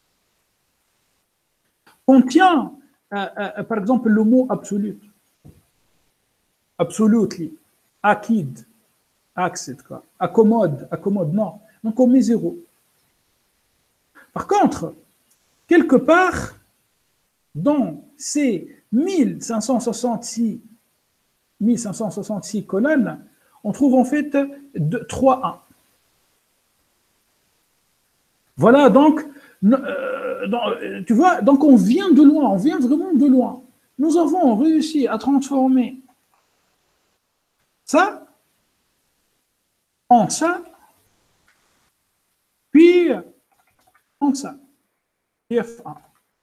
contient, euh, euh, par exemple, le mot absolu, absolutely, acide, acide, quoi, accommode, accommode, non. Donc on met zéro. Par contre, quelque part, dans ces mille cinq cent soixante-six, mille cinq cent soixante-six colonnes, on trouve en fait de, trois un. Voilà, donc, euh, dans, tu vois, donc on vient de loin, on vient vraiment de loin. Nous avons réussi à transformer ça en ça, puis en ça, D F un.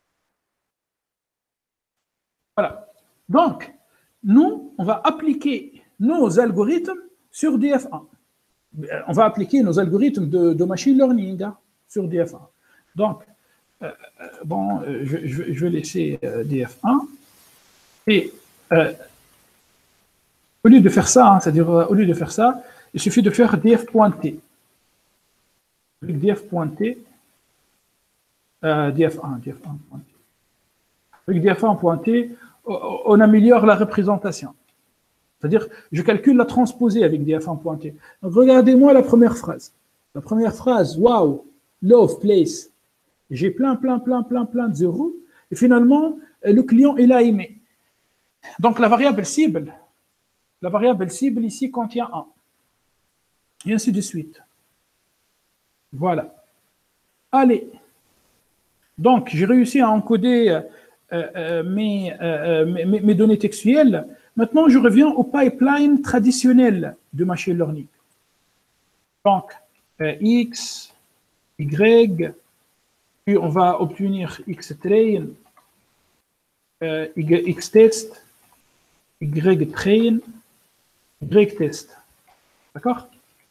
Voilà. Donc, nous, on va appliquer nos algorithmes sur D F un. On va appliquer nos algorithmes de, de machine learning hein, sur D F un. Donc, euh, bon, euh, je, je, je vais laisser euh, D F un. Et euh, au lieu de faire ça, hein, c'est-à-dire euh, au lieu de faire ça, il suffit de faire df.t. Avec df.t, euh, df un, df1.t. Avec df1.t, on améliore la représentation. C'est-à-dire, je calcule la transposée avec df1.t. Donc, regardez-moi la première phrase. La première phrase, wow, love place. J'ai plein, plein, plein, plein, plein de zéros. Et finalement, le client, il a aimé. Donc, la variable cible, la variable cible ici contient un. Et ainsi de suite. Voilà. Allez. Donc, j'ai réussi à encoder euh, euh, mes, euh, mes, mes données textuelles. Maintenant, je reviens au pipeline traditionnel de machine learning. Donc, euh, X, Y, puis on va obtenir X-train, euh, X-test, Y-train, Y-test. D'accord?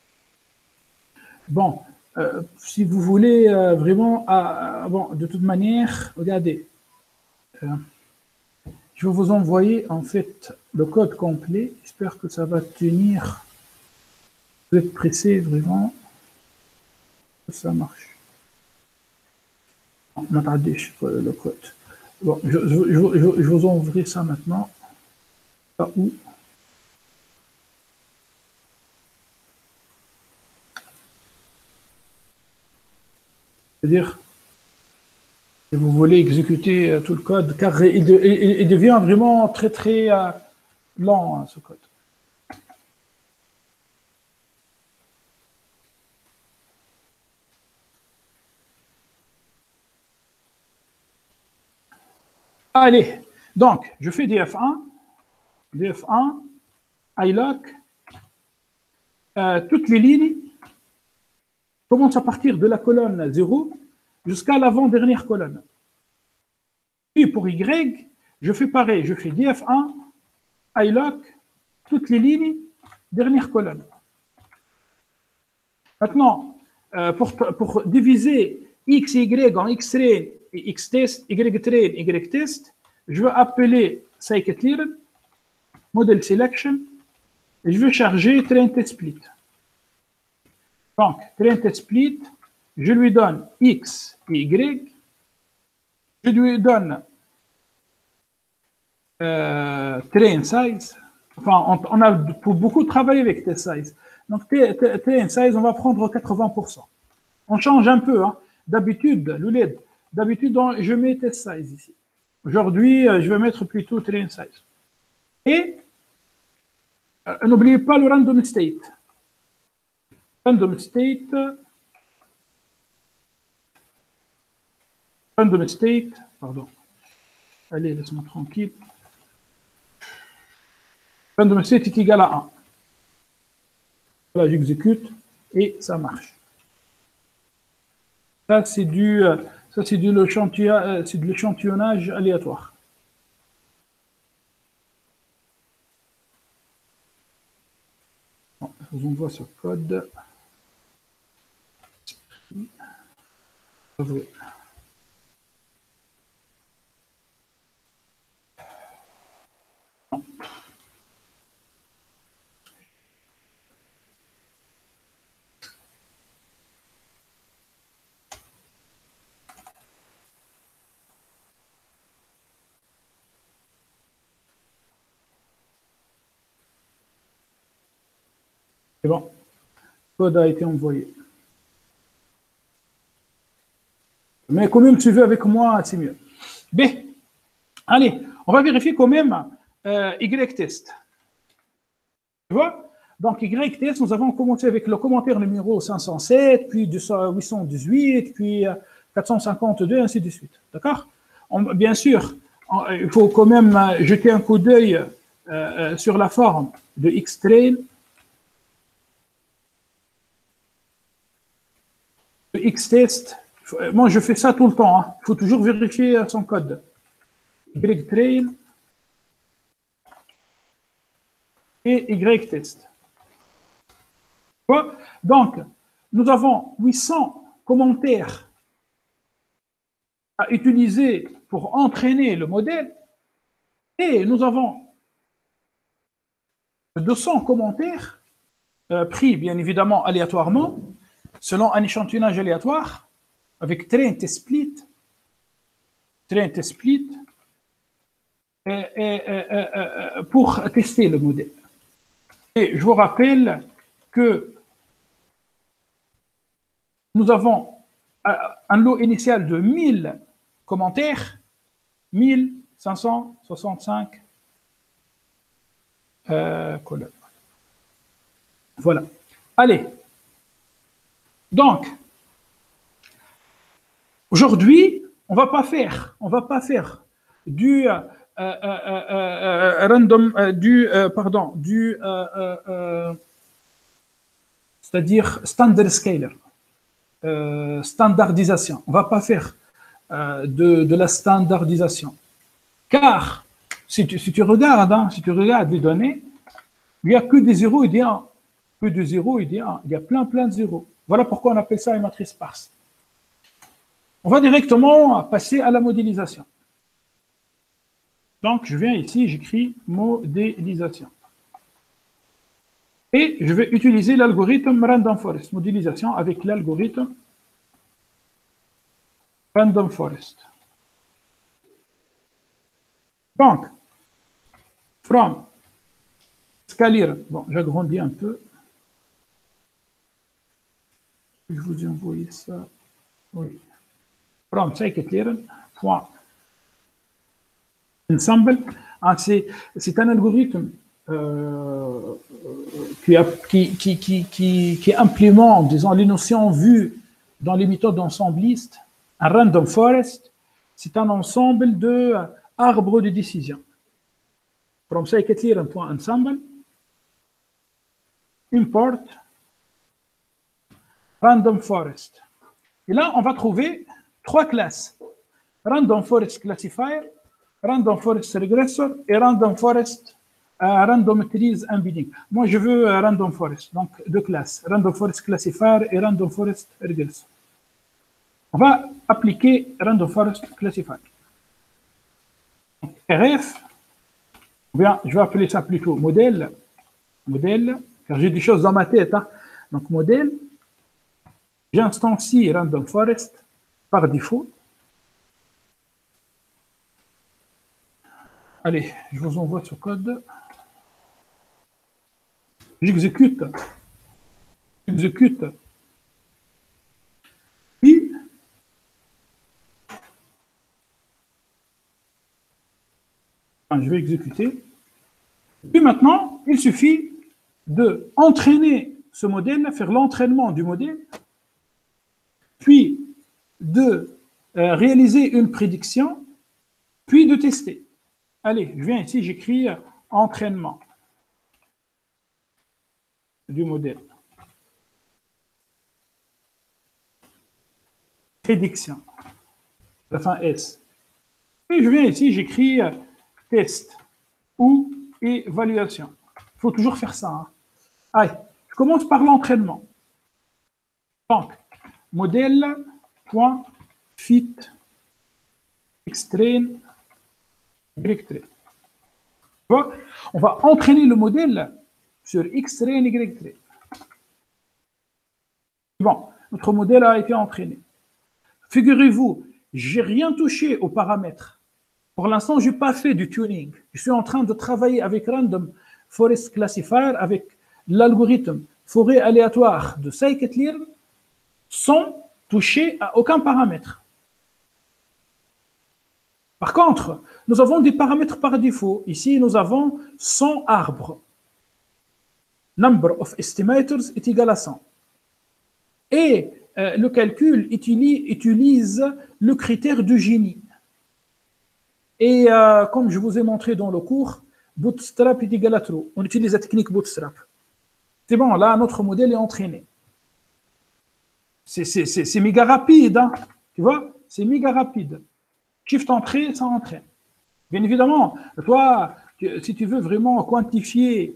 Bon, euh, si vous voulez euh, vraiment... Ah, bon, de toute manière, regardez. Euh, je vais vous envoyer en fait le code complet. J'espère que ça va tenir. Vous êtes pressé vraiment. Ça marche. On a le code. Bon, je, je, je, je, je vous envoie ça maintenant. Là où C'est-à-dire, si vous voulez exécuter tout le code, car il, de, il, il devient vraiment très très euh, lent, hein, ce code. Allez, donc, je fais D F un, D F un, iloc, euh, toutes les lignes commencent à partir de la colonne zéro jusqu'à l'avant-dernière colonne. Et pour Y, je fais pareil, je fais D F un, iloc, toutes les lignes, dernière colonne. Maintenant, euh, pour, pour diviser X et Y en X-train et X-test, Y-train, Y-test, je vais appeler scikit-learn, model selection, et je vais charger train test split. Donc, train test split, je lui donne X et Y, je lui donne euh, train size, enfin, on, on a beaucoup travaillé avec test size. Donc, train size, on va prendre quatre-vingts pour cent. On change un peu. Hein. D'habitude, l'O-L E D, d'habitude, je mets test size ici. Aujourd'hui, je vais mettre plutôt train size. Et euh, n'oubliez pas le random state. Random state, Random state, pardon. Allez, laisse-moi tranquille. Random state est égal à un. Voilà, j'exécute et ça marche. Ça, c'est du, ça, c'est de l'échantillonnage, c'est de l'échantillonnage aléatoire. Bon, je vous envoie ce code. Oui. C'est bon. Le code a été envoyé. Mais quand même, tu veux avec moi, c'est mieux. B. Allez, on va vérifier quand même euh, Y-test. Tu vois? Donc, Y-test, nous avons commencé avec le commentaire numéro cinq cent sept, puis huit cent dix-huit, puis quatre cent cinquante-deux, ainsi de suite. D'accord? Bien sûr, on, il faut quand même jeter un coup d'œil euh, sur la forme de X-trail. X-test, moi je fais ça tout le temps, hein. Il faut toujours vérifier son code. Y-trail et Y-test. Donc, nous avons huit cents commentaires à utiliser pour entraîner le modèle et nous avons deux cents commentaires euh, pris bien évidemment aléatoirement selon un échantillonnage aléatoire avec train test split, train test split et, et, et, et, pour tester le modèle. Et je vous rappelle que nous avons un lot initial de mille commentaires, mille cinq cent soixante-cinq euh, colonnes. Voilà. Allez. Donc, aujourd'hui, on va pas faire, on va pas faire du euh, euh, euh, euh, random, euh, du euh, pardon, du euh, euh, euh, c'est-à-dire standard scaler. Euh, standardisation. On ne va pas faire euh, de, de la standardisation. Car, si tu, si tu regardes, hein, si tu regardes les données, il n'y a que des zéros et des un. Que de zéros et des un. Il y a plein, plein de zéros. Voilà pourquoi on appelle ça une matrice sparse. On va directement passer à la modélisation. Donc, je viens ici, j'écris modélisation. Et je vais utiliser l'algorithme Random Forest, modélisation avec l'algorithme Random Forest. Donc, from scalir, bon, j'agrandis un peu. Je vous ai envoyé ça. Oui. From scikit-learn, point ensemble. Ah, c'est un algorithme Euh, qui, qui, qui, qui, qui implémente, disons, les notions vues dans les méthodes ensemblistes. Un random forest, c'est un ensemble de arbres de décision. From scikit-learn.ensemble, import random forest. Et là, on va trouver trois classes. Random forest classifier, random forest regressor et random forest Uh, random trees embedding. Moi, je veux uh, random forest, donc deux classes, random forest classifier et random forest regressor. On va appliquer random forest classifier. Donc, R F, bien, je vais appeler ça plutôt modèle, modèle, car j'ai des choses dans ma tête. Hein. Donc, modèle, j'instancie random forest par défaut. Allez, je vous envoie ce code. J'exécute, j'exécute, puis je vais exécuter. Puis maintenant, il suffit de entraîner ce modèle, faire l'entraînement du modèle, puis de euh, réaliser une prédiction, puis de tester. Allez, je viens ici, j'écris euh, entraînement du modèle. Prédiction. La fin S. Et je viens ici, j'écris euh, test ou évaluation. Il faut toujours faire ça. Hein. Allez, je commence par l'entraînement. Donc, modèle.fit xtrain ytrain. On va entraîner le modèle sur xtrain ytrain. Bon, notre modèle a été entraîné. Figurez-vous, je n'ai rien touché aux paramètres. Pour l'instant, je n'ai pas fait du tuning. Je suis en train de travailler avec Random Forest Classifier, avec l'algorithme forêt aléatoire de scikit-learn, sans toucher à aucun paramètre. Par contre, nous avons des paramètres par défaut. Ici, nous avons cent arbres. Number of estimators est égal à cent. Et euh, le calcul utilise, utilise le critère de Gini. Et euh, comme je vous ai montré dans le cours, Bootstrap est égal à true. On utilise la technique Bootstrap. C'est bon, là, notre modèle est entraîné. C'est méga rapide, hein, tu vois, c'est méga rapide. Shift entrée, ça entraîne. Bien évidemment, toi, tu, si tu veux vraiment quantifier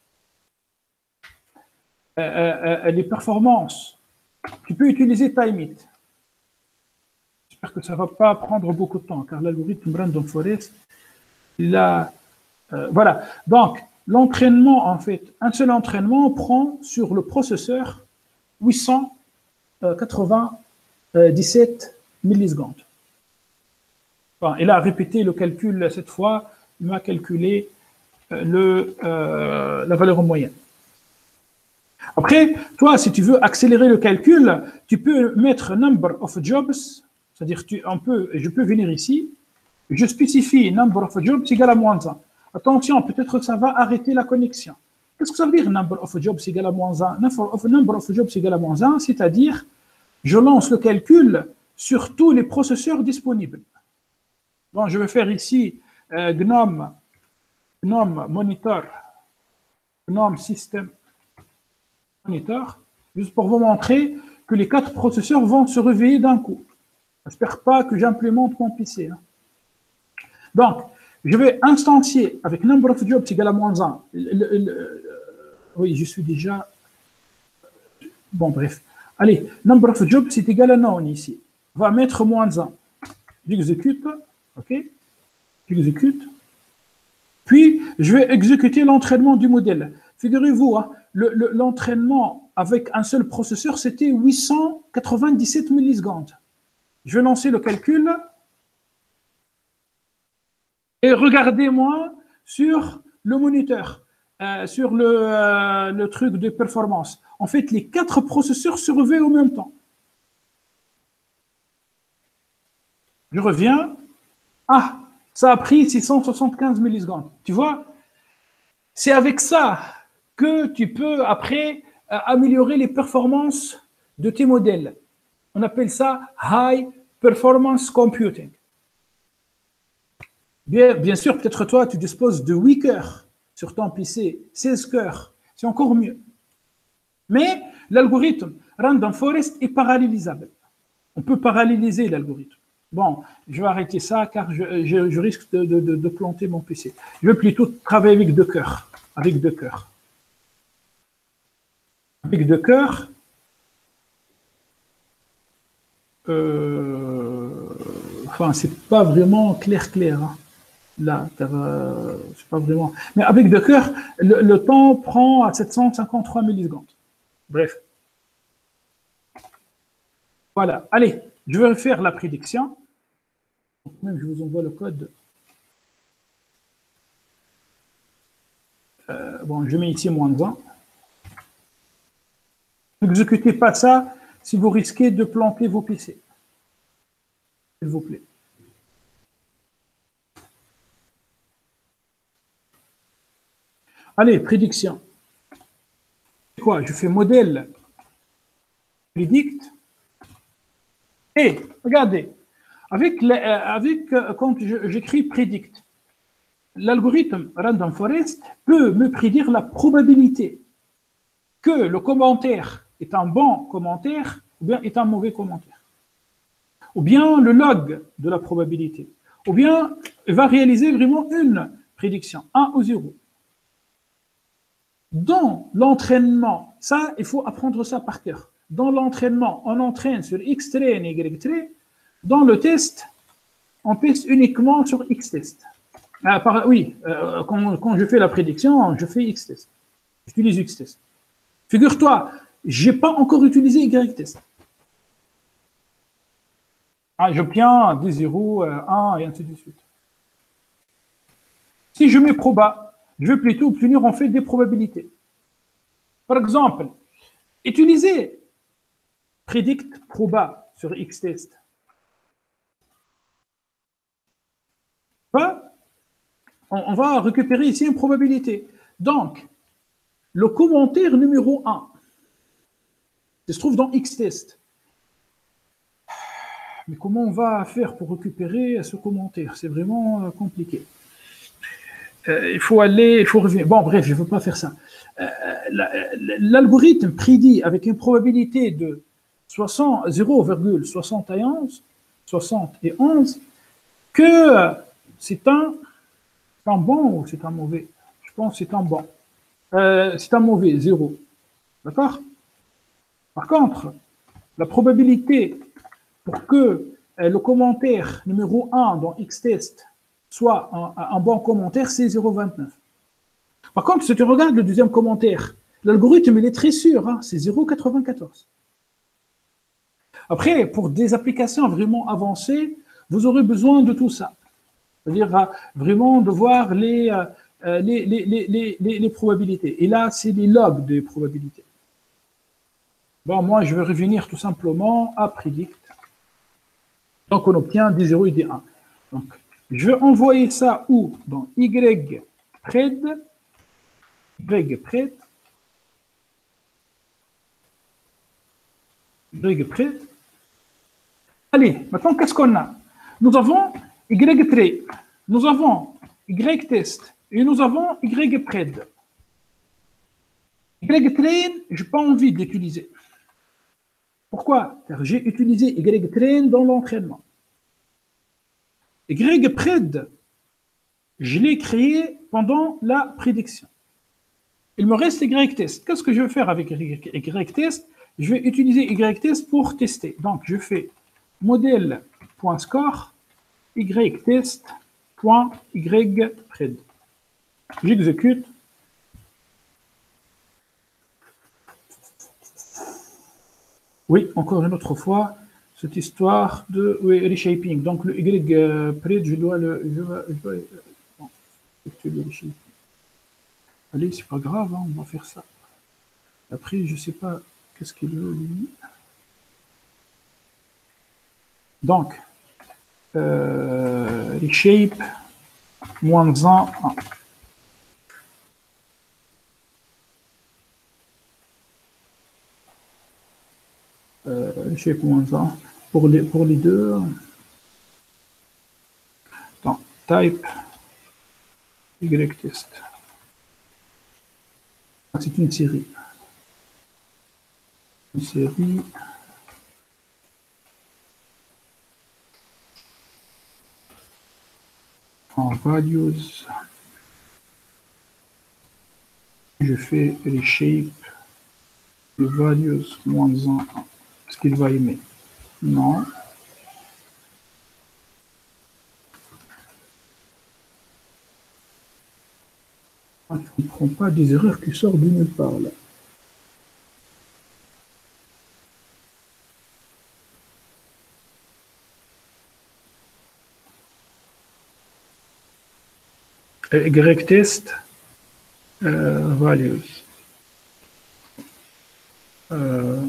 euh, euh, les performances, tu peux utiliser Timeit. J'espère que ça ne va pas prendre beaucoup de temps, car l'algorithme Random Forest, il a... Euh, voilà. Donc, l'entraînement, en fait, un seul entraînement prend sur le processeur huit cent quatre-vingt-dix-sept millisecondes. Bon, il a répété le calcul cette fois, il m'a calculé euh, le, euh, la valeur moyenne. Après, toi, si tu veux accélérer le calcul, tu peux mettre number of jobs, c'est-à-dire tu, on peut, je peux venir ici, je spécifie number of jobs égale à moins un. Attention, peut-être que ça va arrêter la connexion. Qu'est-ce que ça veut dire number of jobs égale à moins un? Number of, number of jobs égale à moins un, c'est-à-dire je lance le calcul sur tous les processeurs disponibles. Bon, je vais faire ici euh, GNOME, GNOME Monitor, GNOME System Monitor, juste pour vous montrer que les quatre processeurs vont se réveiller d'un coup. J'espère pas que j'implémente mon P C. Hein. Donc, je vais instancier avec number of jobs égale à moins un. Le, le, le, oui, je suis déjà... Bon, bref. Allez, number of jobs c'est égal à non ici. On va mettre moins un. J'exécute. OK. J'exécute. Puis, je vais exécuter l'entraînement du modèle. Figurez-vous, hein, l'entraînement avec un seul processeur, c'était huit cent quatre-vingt-dix-sept millisecondes. Je vais lancer le calcul. Et regardez-moi sur le moniteur, euh, sur le, euh, le truc de performance. En fait, les quatre processeurs se réveillent au même temps. Je reviens. Ah, ça a pris six cent soixante-quinze millisecondes. Tu vois, c'est avec ça que tu peux après euh, améliorer les performances de tes modèles. On appelle ça High Performance Computing. Bien, bien sûr, peut-être toi, tu disposes de huit cœurs sur ton P C, seize cœurs, c'est encore mieux. Mais l'algorithme Random Forest est parallélisable. On peut paralléliser l'algorithme. Bon, je vais arrêter ça car je, je, je risque de, de, de, de planter mon P C. Je vais plutôt travailler avec deux cœurs. Avec deux cœurs. Avec deux cœurs. Euh, enfin, c'est pas vraiment clair clair. Hein. Là, euh, c'est pas vraiment. Mais avec deux cœurs, le, le temps prend à sept cent cinquante-trois millisecondes. Bref. Voilà. Allez, je vais faire la prédiction. Même je vous envoie le code. Euh, bon, je mets ici moins un. N'exécutez pas ça si vous risquez de planter vos P C. S'il vous plaît. Allez, prédiction. Quoi? Je fais modèle predict. Et regardez, Avec, les, avec quand j'écris predict, l'algorithme Random Forest peut me prédire la probabilité que le commentaire est un bon commentaire ou bien est un mauvais commentaire. Ou bien le log de la probabilité. Ou bien il va réaliser vraiment une prédiction, un ou zéro. Dans l'entraînement, ça, il faut apprendre ça par cœur. Dans l'entraînement, on entraîne sur X-trait et Y-trait. Dans le test, on teste uniquement sur X-test. Ah, par, oui, euh, quand, quand je fais la prédiction, je fais X-test. J'utilise X-test. Figure-toi, je n'ai pas encore utilisé Y-test. Ah, j'obtiens des zéros, un et ainsi de suite. Si je mets proba, je vais plutôt obtenir en fait des probabilités. Par exemple, utiliser predict proba sur X-test. On va récupérer ici une probabilité. Donc, le commentaire numéro un, qui se trouve dans X-test. Mais comment on va faire pour récupérer ce commentaire? C'est vraiment euh, compliqué. Euh, il faut aller, il faut revenir. Bon, bref, je ne veux pas faire ça. Euh, L'algorithme prédit avec une probabilité de zéro virgule soixante et onze que c'est un, un bon ou c'est un mauvais. Je pense que c'est un bon. Euh, c'est un mauvais, zéro. D'accord? Par contre, la probabilité pour que euh, le commentaire numéro un dans X-test soit un, un bon commentaire, c'est zéro virgule vingt-neuf. Par contre, si tu regardes le deuxième commentaire, l'algorithme, il est très sûr, hein, c'est zéro virgule quatre-vingt-quatorze. Après, pour des applications vraiment avancées, vous aurez besoin de tout ça. C'est-à-dire euh, vraiment de voir les, euh, les, les, les, les, les probabilités. Et là, c'est les logs des probabilités. Bon, moi, je vais revenir tout simplement à predict. Donc, on obtient des zéros et des un. Donc, je vais envoyer ça où? Dans YPred. YPred. YPred. Allez, maintenant, qu'est-ce qu'on a? Nous avons Y-trait, nous avons Y-test et nous avons Y-pred. Y-train, je n'ai pas envie de l'utiliser. Pourquoi? Car j'ai utilisé Y-train dans l'entraînement. Y-pred, je l'ai créé pendant la prédiction. Il me reste Y-test. Qu'est-ce que je vais faire avec Y-test? Je vais utiliser Y-test pour tester. Donc, je fais modèle.score Y-test.Y-pred. J'exécute. Oui, encore une autre fois, cette histoire de oui, reshaping. Donc, le Y-pred, je dois le... Je dois, je dois, bon, le reshaping. Allez, c'est pas grave, hein, on va faire ça. Après, je sais pas qu'est-ce qu'il veut, lui. Donc, euh, reshape, moins un, un. Euh, reshape moins un. Pour les, pour les deux. Donc, type, Y-test. C'est une série. Une série. En values, je fais reshape le values moins un. Est-ce qu'il va aimer? Non. Je ne comprends pas des erreurs qui sortent de nulle part là. Y-test euh, values. Euh...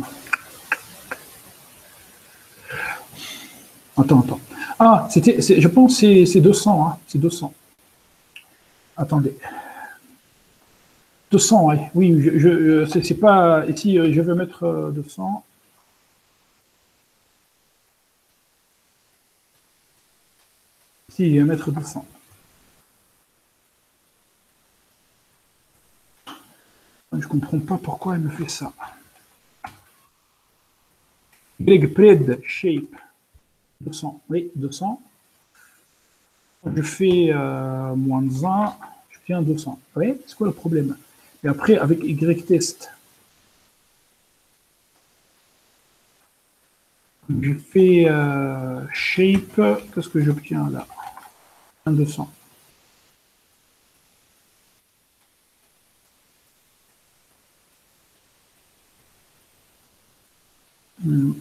Attends, attends. Ah, c'était, je pense que c'est deux cents. Hein, c'est deux cents. Attendez. deux cents, oui. Oui, je, je, c'est pas... Ici, je vais mettre deux cents. Si, mettre deux cents. Je ne comprends pas pourquoi elle me fait ça. YPred shape. deux cents. Oui, deux cents. Je fais euh, moins un, je tiens deux cents. Oui, c'est quoi le problème? Et après, avec Y-test, je fais euh, shape, qu'est-ce que j'obtiens là? Un deux cents. Hmm.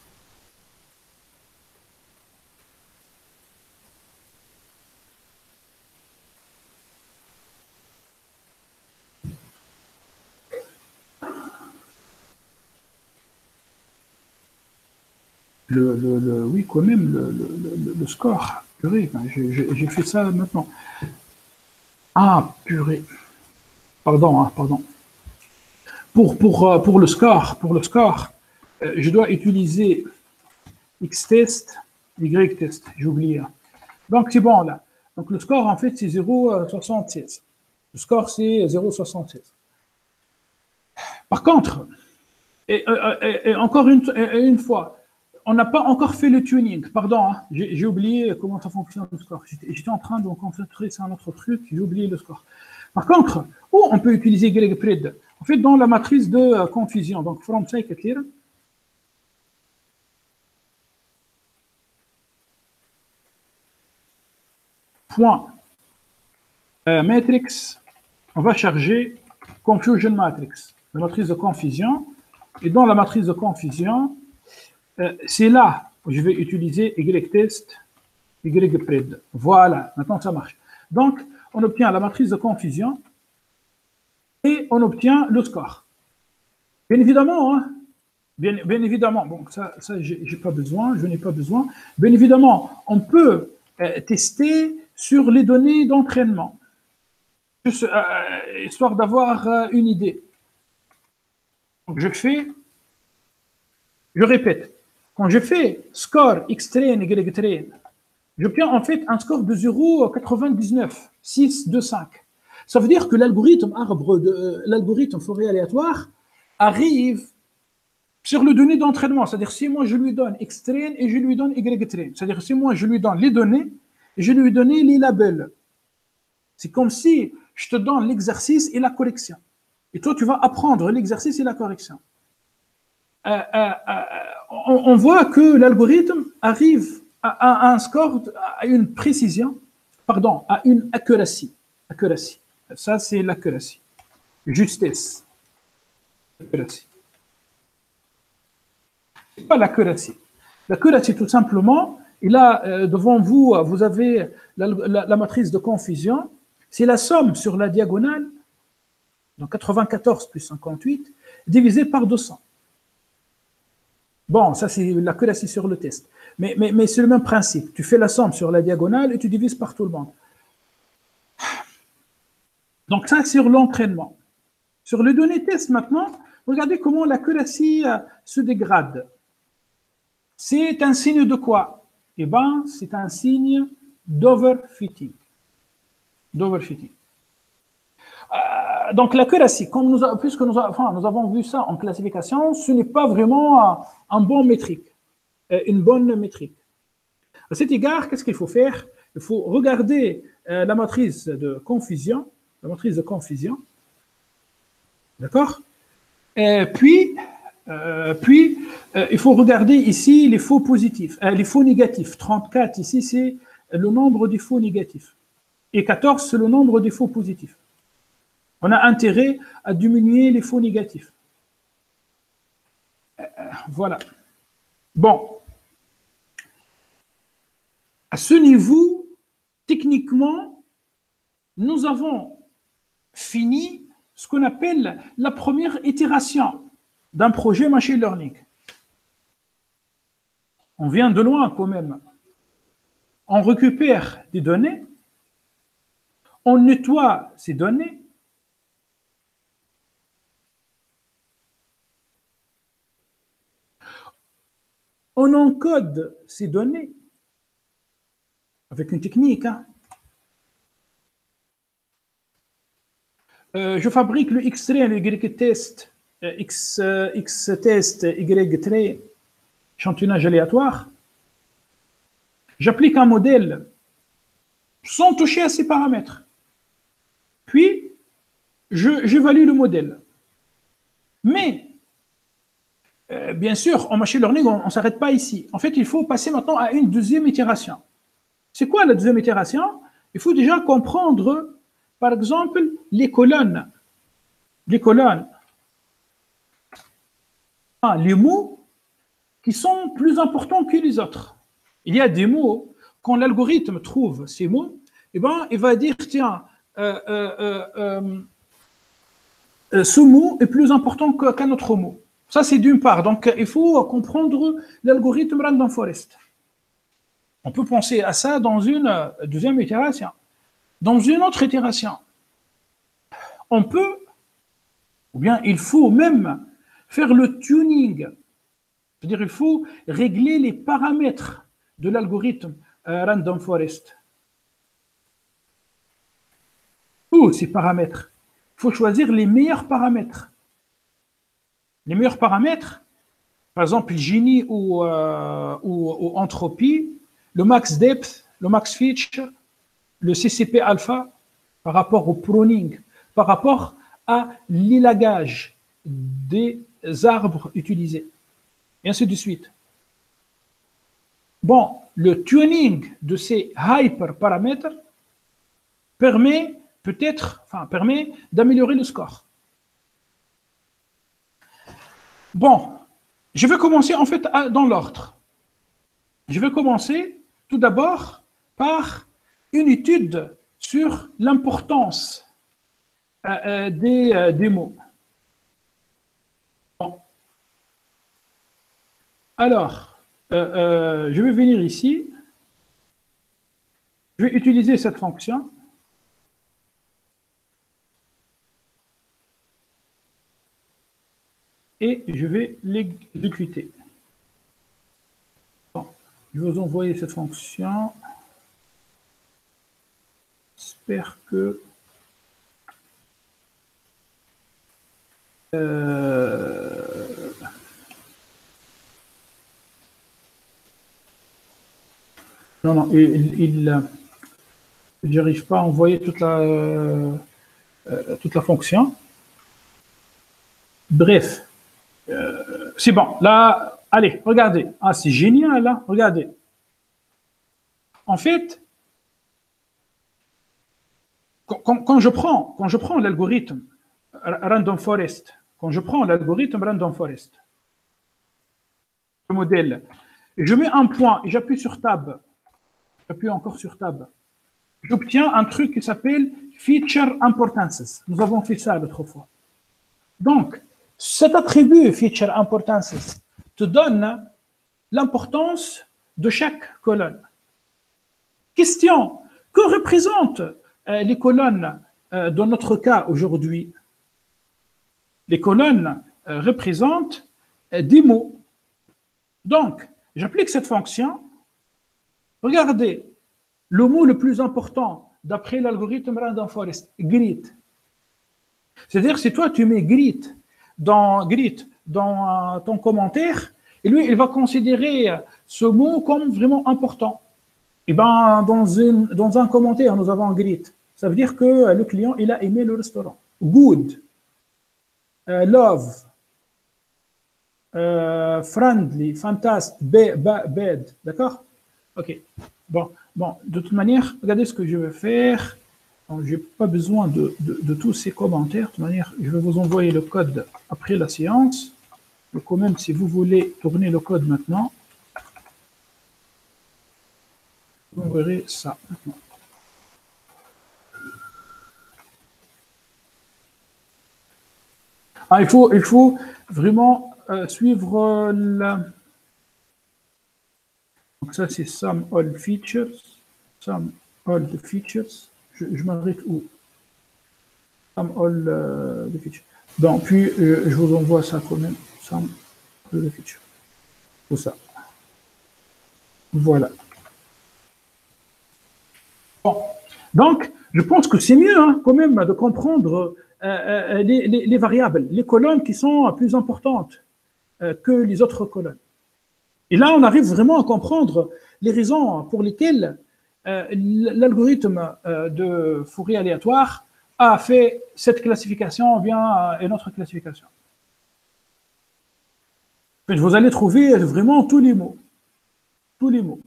Le, le, le, oui, quand même, le, le, le score. Purée, j'ai fait ça maintenant. Ah, purée. Pardon, hein, pardon. Pour, pour, pour le score, pour le score, euh, je dois utiliser X-test, Y-test. J'ai oublié. Hein. Donc, c'est bon, là. Donc, le score, en fait, c'est zéro virgule soixante-seize. Le score, c'est zéro virgule soixante-seize. Par contre, et, et, et encore une, et une fois, on n'a pas encore fait le tuning. Pardon, hein, j'ai oublié comment ça fonctionne le score. J'étais en train de me concentrer sur un autre truc, j'ai oublié le score. Par contre, où on peut utiliser YPred? En fait, dans la matrice de confusion. Donc, from cycle point euh, matrix, on va charger confusion matrix, la matrice de confusion. Et dans la matrice de confusion, euh, c'est là où je vais utiliser Y-test, YPred. Voilà, maintenant ça marche. Donc, on obtient la matrice de confusion et on obtient le score. Bien évidemment, hein, bien, bien évidemment, bon, ça, ça j'ai pas besoin, je n'ai pas besoin. Bien évidemment, on peut euh, tester sur les données d'entraînement, juste euh, histoire d'avoir euh, une idée. Donc, je fais, je répète, quand je fais score X-train, Y-train, j'obtiens en fait un score de zéro virgule quatre-vingt-dix-neuf, six, deux, cinq. Ça veut dire que l'algorithme arbre, de l'algorithme forêt aléatoire arrive sur le données d'entraînement. C'est-à-dire si moi je lui donne X-train et je lui donne Y-train. C'est-à-dire si moi je lui donne les données et je lui donne les labels. C'est comme si je te donne l'exercice et la correction. Et toi, tu vas apprendre l'exercice et la correction. Euh, euh, euh, on, on voit que l'algorithme arrive à, à un score, à une précision, pardon, à une accuracy. Accuracy. Ça, c'est l'accuracy. Justesse. Accuracy. C'est pas l'accuracy. L'accuracy, tout simplement, et là, euh, devant vous, vous avez la, la, la matrice de confusion. C'est la somme sur la diagonale, donc quatre-vingt-quatorze plus cinquante-huit, divisé par deux cents. Bon, ça, c'est l'accuracy sur le test. Mais, mais, mais c'est le même principe. Tu fais la somme sur la diagonale et tu divises par tout le monde. Donc, ça, c'est sur l'entraînement. Sur les données test, maintenant, regardez comment l'accuracy euh, se dégrade. C'est un signe de quoi? Eh bien, c'est un signe d'overfitting. D'overfitting. Euh, donc, l'accuracy, puisque nous, enfin, nous avons vu ça en classification, ce n'est pas vraiment un, un bon métrique, une bonne métrique. À cet égard, qu'est-ce qu'il faut faire? Il faut regarder euh, la matrice de confusion, la matrice de confusion, d'accord? Et puis, euh, puis euh, il faut regarder ici les faux positifs, euh, les faux négatifs. trente-quatre ici, c'est le nombre des faux négatifs. Et quatorze, c'est le nombre des faux positifs. On a intérêt à diminuer les faux négatifs. Euh, voilà. Bon. À ce niveau, techniquement, nous avons fini ce qu'on appelle la première itération d'un projet machine learning. On vient de loin quand même. On récupère des données, on nettoie ces données, on encode ces données, avec une technique. Hein. Euh, je fabrique le X trait, le Y test, euh, X, euh, X test, Y trait, échantillonnage aléatoire. J'applique un modèle sans toucher à ces paramètres. Puis, j'évalue le modèle. Mais, euh, bien sûr, en machine learning, on ne s'arrête pas ici. En fait, il faut passer maintenant à une deuxième itération. C'est quoi la deuxième itération? Il faut déjà comprendre, par exemple, les colonnes. Les colonnes. Ah, les mots qui sont plus importants que les autres. Il y a des mots, quand l'algorithme trouve ces mots, eh ben, il va dire, tiens, euh, euh, euh, euh, ce mot est plus important qu'un autre mot. Ça, c'est d'une part. Donc, il faut comprendre l'algorithme Random Forest. On peut penser à ça dans une deuxième itération. Dans une autre itération, on peut, ou bien il faut même faire le tuning. C'est-à-dire qu'il faut régler les paramètres de l'algorithme euh, Random Forest. Tous ces paramètres. Il faut choisir les meilleurs paramètres. Les meilleurs paramètres, par exemple, Gini ou, euh, ou, ou entropie, le max depth, le max feature, le C C P alpha, par rapport au pruning, par rapport à l'élagage des arbres utilisés, et ainsi de suite. Bon, le tuning de ces hyperparamètres permet peut-être, enfin, permet d'améliorer le score. Bon, je vais commencer en fait dans l'ordre. Je vais commencer tout d'abord par une étude sur l'importance euh, des, euh, des mots. Bon. Alors, euh, euh, je vais venir ici. Je vais utiliser cette fonction. Et je vais l'exécuter. Bon, je vais vous envoyer cette fonction. J'espère que... Euh, non, non, il... il j'arrive pas à envoyer toute la, euh, toute la fonction. Bref. Euh, c'est bon, là, allez, regardez. Ah, c'est génial, là, regardez. En fait, quand, quand je prends, quand je prends l'algorithme Random Forest, quand je prends l'algorithme Random Forest, le modèle, et je mets un point et j'appuie sur Tab, j'appuie encore sur Tab, j'obtiens un truc qui s'appelle Feature Importances. Nous avons fait ça l'autre fois. Donc, cet attribut Feature Importances te donne l'importance de chaque colonne. Question, que représentent euh, les colonnes euh, dans notre cas aujourd'hui? Les colonnes euh, représentent euh, des mots. Donc, j'applique cette fonction. Regardez, le mot le plus important d'après l'algorithme Random Forest, grit. C'est-à-dire, si toi tu mets grit dans, grit dans euh, ton commentaire, et lui, il va considérer ce mot comme vraiment important. Et ben, dans, une, dans un commentaire, nous avons grit. Ça veut dire que le client, il a aimé le restaurant. Good, uh, love, uh, friendly, fantastic, bad. D'accord? Ok. Bon, bon, de toute manière, regardez ce que je vais faire. Je n'ai pas besoin de, de, de tous ces commentaires. De toute manière, je vais vous envoyer le code après la séance. Mais quand même, si vous voulez tourner le code maintenant, vous verrez ça maintenant. Ah, il, faut, il faut vraiment euh, suivre la... Donc ça, c'est Sum All Features. Sum All the Features. Je, je m'arrête où? Sum All euh, the Features. Bon, puis euh, je vous envoie ça quand même. Sum All the Features. Tout ça. Voilà. Bon. Donc, je pense que c'est mieux hein, quand même de comprendre euh, euh, les, les, les variables, les colonnes qui sont plus importantes euh, que les autres colonnes. Et là, on arrive vraiment à comprendre les raisons pour lesquelles euh, l'algorithme euh, de Fourier aléatoire a fait cette classification ou bien une autre classification. Vous allez trouver vraiment tous les mots. Tous les mots.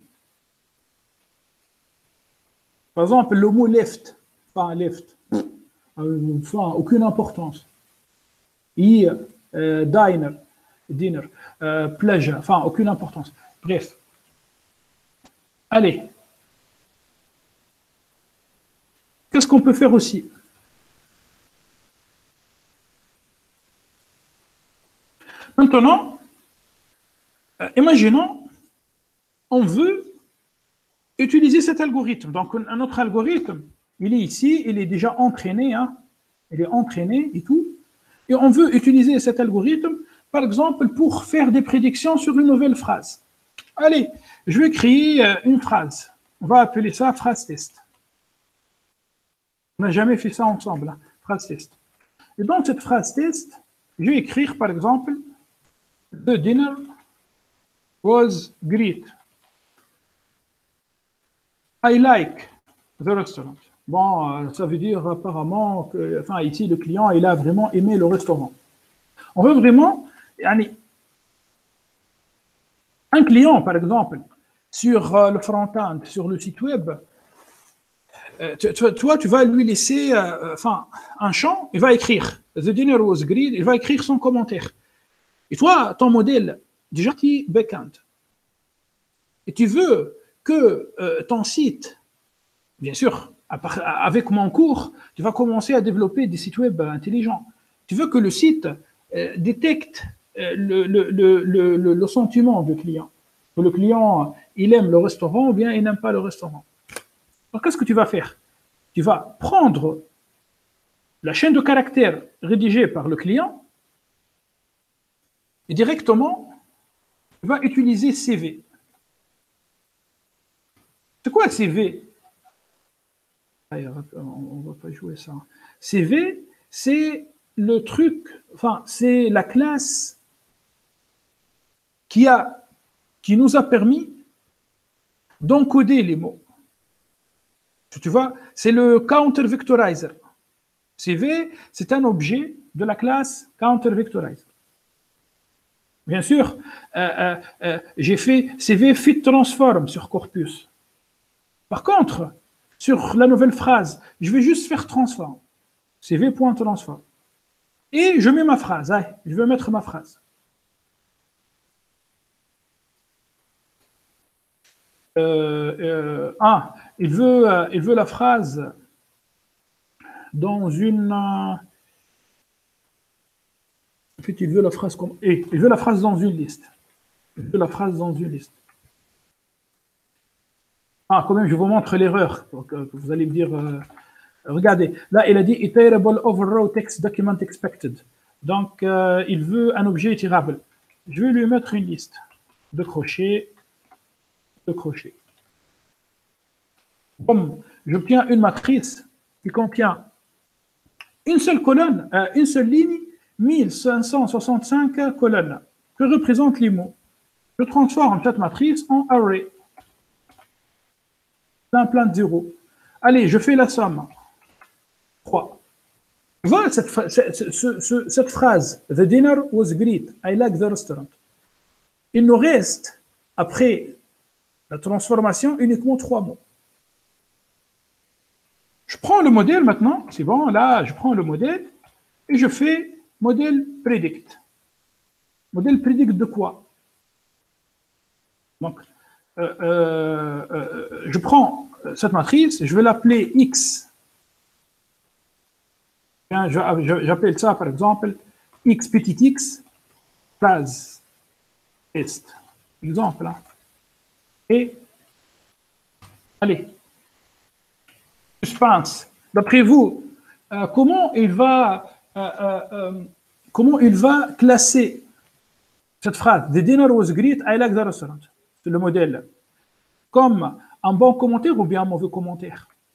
Par exemple, le mot left, enfin left, enfin, aucune importance. I, euh, diner, dinner, euh, pleasure, enfin, aucune importance. Bref. Allez. Qu'est-ce qu'on peut faire aussi? Maintenant, euh, imaginons, on veut utiliser cet algorithme. Donc, un autre algorithme, il est ici, il est déjà entraîné, hein, il est entraîné et tout. Et on veut utiliser cet algorithme, par exemple, pour faire des prédictions sur une nouvelle phrase. Allez, je vais créer une phrase. On va appeler ça phrase test. On n'a jamais fait ça ensemble, hein, phrase test. Et dans cette phrase test, je vais écrire, par exemple, The dinner was great. I like the restaurant. Bon, ça veut dire apparemment que, enfin, ici, le client, il a vraiment aimé le restaurant. On veut vraiment, un client, par exemple, sur le front-end, sur le site web, toi, tu vas lui laisser, enfin, un champ, il va écrire The dinner was great, il va écrire son commentaire. Et toi, ton modèle, déjà, qui backend. Et tu veux que euh, ton site, bien sûr, avec mon cours, tu vas commencer à développer des sites web intelligents. Tu veux que le site euh, détecte euh, le, le, le, le, le sentiment du client. Que le client, il aime le restaurant ou bien il n'aime pas le restaurant. Alors, qu'est-ce que tu vas faire? Tu vas prendre la chaîne de caractères rédigée par le client et directement, tu vas utiliser C V. C'est quoi C V? On ne va pas jouer ça. C V, c'est le truc, enfin, c'est la classe qui, a, qui nous a permis d'encoder les mots. Tu vois, c'est le counter vectorizer. C V, c'est un objet de la classe counter vectorizer. Bien sûr, euh, euh, euh, j'ai fait C V fit transform sur corpus. Par contre, sur la nouvelle phrase, je vais juste faire transform. C V.transform. Et je mets ma phrase. Allez, je vais mettre ma phrase. Euh, euh, ah, il veut, euh, il veut la phrase dans une... Euh, en fait, il veut la phrase comme... Et il veut la phrase dans une liste. Il veut la phrase dans une liste. Ah, quand même, je vous montre l'erreur. Vous allez me dire... Euh, regardez, là, il a dit « Iterable overrow text document expected ». Donc, euh, il veut un objet itérable. Je vais lui mettre une liste de crochets, de crochets. Comme j'obtiens une matrice qui contient une seule colonne, euh, une seule ligne, mille cinq cent soixante-cinq colonnes, que représentent les mots. Je transforme cette matrice en array. Plein, plein de zéros. Allez, je fais la somme. trois. Voilà cette, cette, cette, cette phrase. The dinner was great. I like the restaurant. Il nous reste, après la transformation, uniquement trois mots. Je prends le modèle maintenant. C'est bon, là, je prends le modèle et je fais modèle predict. Modèle predict de quoi? Donc, euh, euh, euh, je prends cette matrice, je vais l'appeler X. J'appelle ça, par exemple, X petit x, phrase est. Exemple. Hein. Et, allez, je pense, d'après vous, euh, comment il va, euh, euh, euh, comment il va classer cette phrase? The dinner was great, I like the restaurant. C'est le modèle. Comme un bon commentaire ou bien un mauvais commentaire?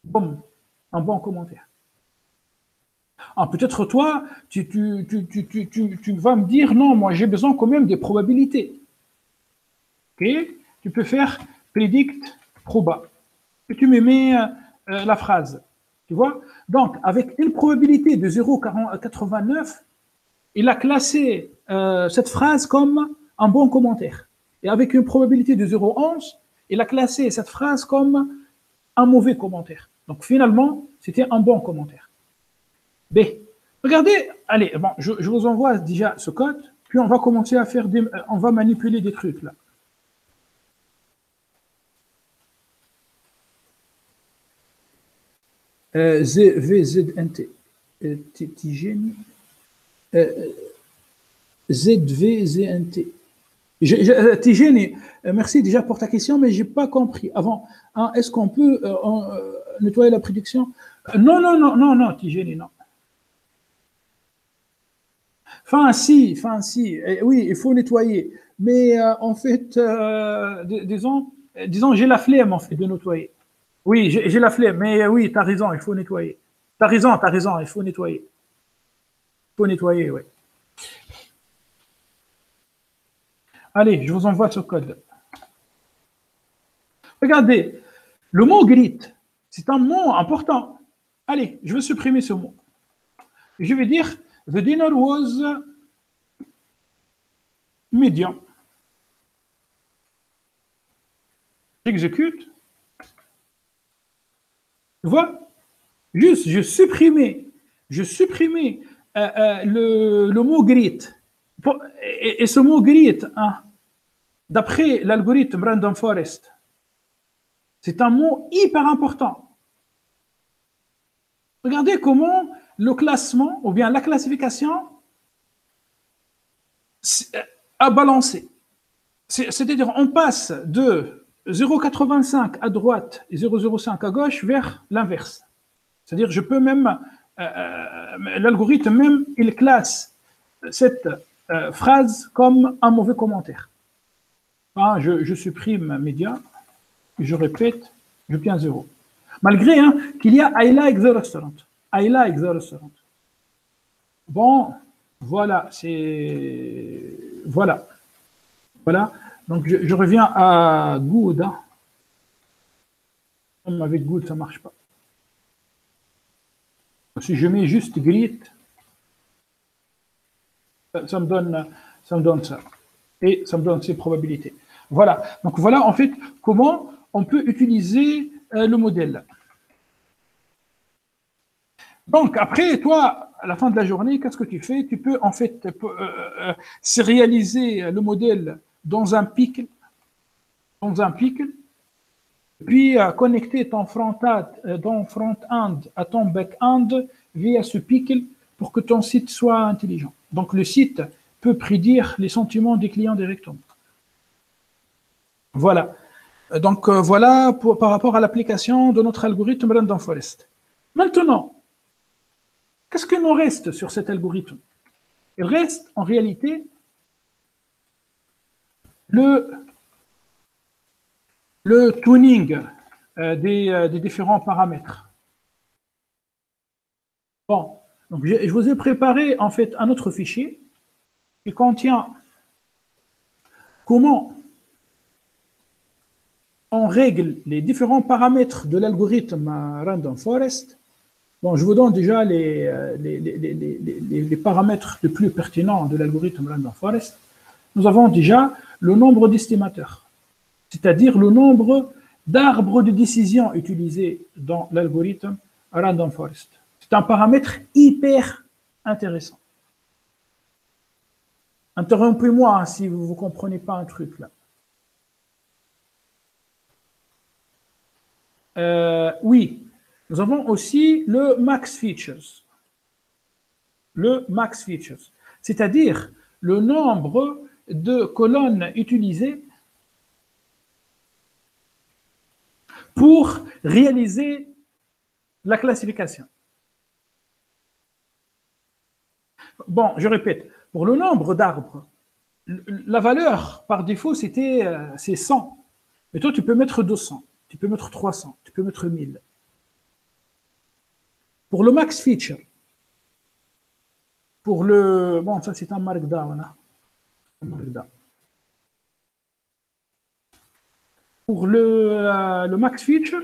Bon, un bon commentaire. Ah, peut-être toi, tu, tu, tu, tu, tu, tu, tu vas me dire, non, moi j'ai besoin quand même des probabilités. Ok? Tu peux faire predict proba. Et tu me mets euh, euh, la phrase. Tu vois? Donc, avec une probabilité de zéro virgule quatre-vingt-neuf, il a classé euh, cette phrase comme un bon commentaire. Et avec une probabilité de zéro virgule onze, il a classé cette phrase comme un mauvais commentaire. Donc finalement, c'était un bon commentaire. B. Regardez, allez, bon, je, je vous envoie déjà ce code, puis on va commencer à faire des, on va manipuler des trucs là. Euh, Z V Z N T. Euh, Tigène. Euh, Z V Z N T. Tigène, merci déjà pour ta question, mais je n'ai pas compris. Avant, hein, est-ce qu'on peut euh, euh, nettoyer la prédiction? euh, Non, non, non, non, non, Tigène, non. Enfin, si, enfin, si, eh, oui, il faut nettoyer. Mais euh, en fait, euh, disons, disons j'ai la flemme en fait de nettoyer. Oui, j'ai la flemme, mais oui, tu as raison, il faut nettoyer. Tu as raison, tu as raison, il faut nettoyer. Il faut nettoyer, oui. Allez, je vous envoie ce code. Regardez, le mot grit, c'est un mot important. Allez, je vais supprimer ce mot. Je vais dire, the dinner was medium. J'exécute. Tu vois? Juste, je supprimais, je supprimais euh, euh, le, le mot grit. Et, et ce mot grit, hein, d'après l'algorithme Random Forest, c'est un mot hyper important. Regardez comment le classement, ou bien la classification, a balancé. C'est-à-dire, on passe de zéro virgule quatre-vingt-cinq à droite et zéro virgule zéro cinq à gauche vers l'inverse. C'est-à-dire, je peux même, euh, l'algorithme même, il classe cette euh, phrase comme un mauvais commentaire. Ah, je, je supprime média, je répète, je obtiens zéro. Malgré hein, qu'il y a I like the restaurant. I like the restaurant. Bon, voilà, c'est. Voilà. Voilà. Donc, je, je reviens à good. Hein. Avec good, ça ne marche pas. Si je mets juste grit, ça me donne ça. Me donne ça. Et ça me donne ces probabilités. Voilà. Donc, voilà, en fait, comment on peut utiliser euh, le modèle. Donc, après, toi, à la fin de la journée, qu'est-ce que tu fais? Tu peux, en fait, euh, euh, sérialiser le modèle dans un pickle, dans un pickle, puis euh, connecter ton front-end euh, front à ton back-end via ce pickle pour que ton site soit intelligent. Donc, le site peut prédire les sentiments des clients directement. Voilà. Donc, euh, voilà pour, par rapport à l'application de notre algorithme Random Forest. Maintenant, qu'est-ce qu'il nous reste sur cet algorithme? Il reste en réalité le, le tuning euh, des, euh, des différents paramètres. Bon, donc je, je vous ai préparé en fait un autre fichier qui contient comment on règle les différents paramètres de l'algorithme Random Forest. Bon, je vous donne déjà les, les, les, les, les paramètres les plus pertinents de l'algorithme Random Forest. Nous avons déjà le nombre d'estimateurs, c'est-à-dire le nombre d'arbres de décision utilisés dans l'algorithme Random Forest. C'est un paramètre hyper intéressant. Interrompez-moi hein, si vous ne comprenez pas un truc là. Euh, oui, nous avons aussi le max features. Le max features, c'est-à-dire le nombre de colonnes utilisées pour réaliser la classification. Bon, je répète, pour le nombre d'arbres, la valeur par défaut, c'était c'est cent. Mais toi, tu peux mettre deux cents, tu peux mettre trois cents, tu peux mettre mille. pour le max feature, pour le... Bon, ça c'est un markdown. Hein. markdown. Pour le, euh, le max feature,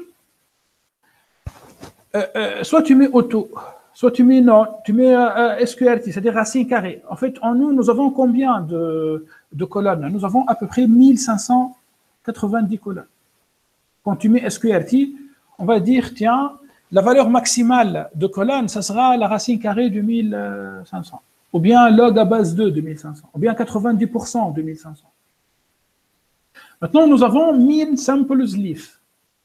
euh, euh, soit tu mets auto, soit tu mets non, tu mets euh, S Q R T, c'est-à-dire racine carrée. En fait, en nous, nous avons combien de, de colonnes? Nous avons à peu près mille cinq cent quatre-vingt-dix colonnes. Quand tu mets S Q R T, on va dire, tiens, la valeur maximale de colonne, ça sera la racine carrée de mille cinq cents, ou bien log à base deux de mille cinq cents, ou bien quatre-vingt-dix pour cent de mille cinq cents. Maintenant, nous avons mille samples leaf.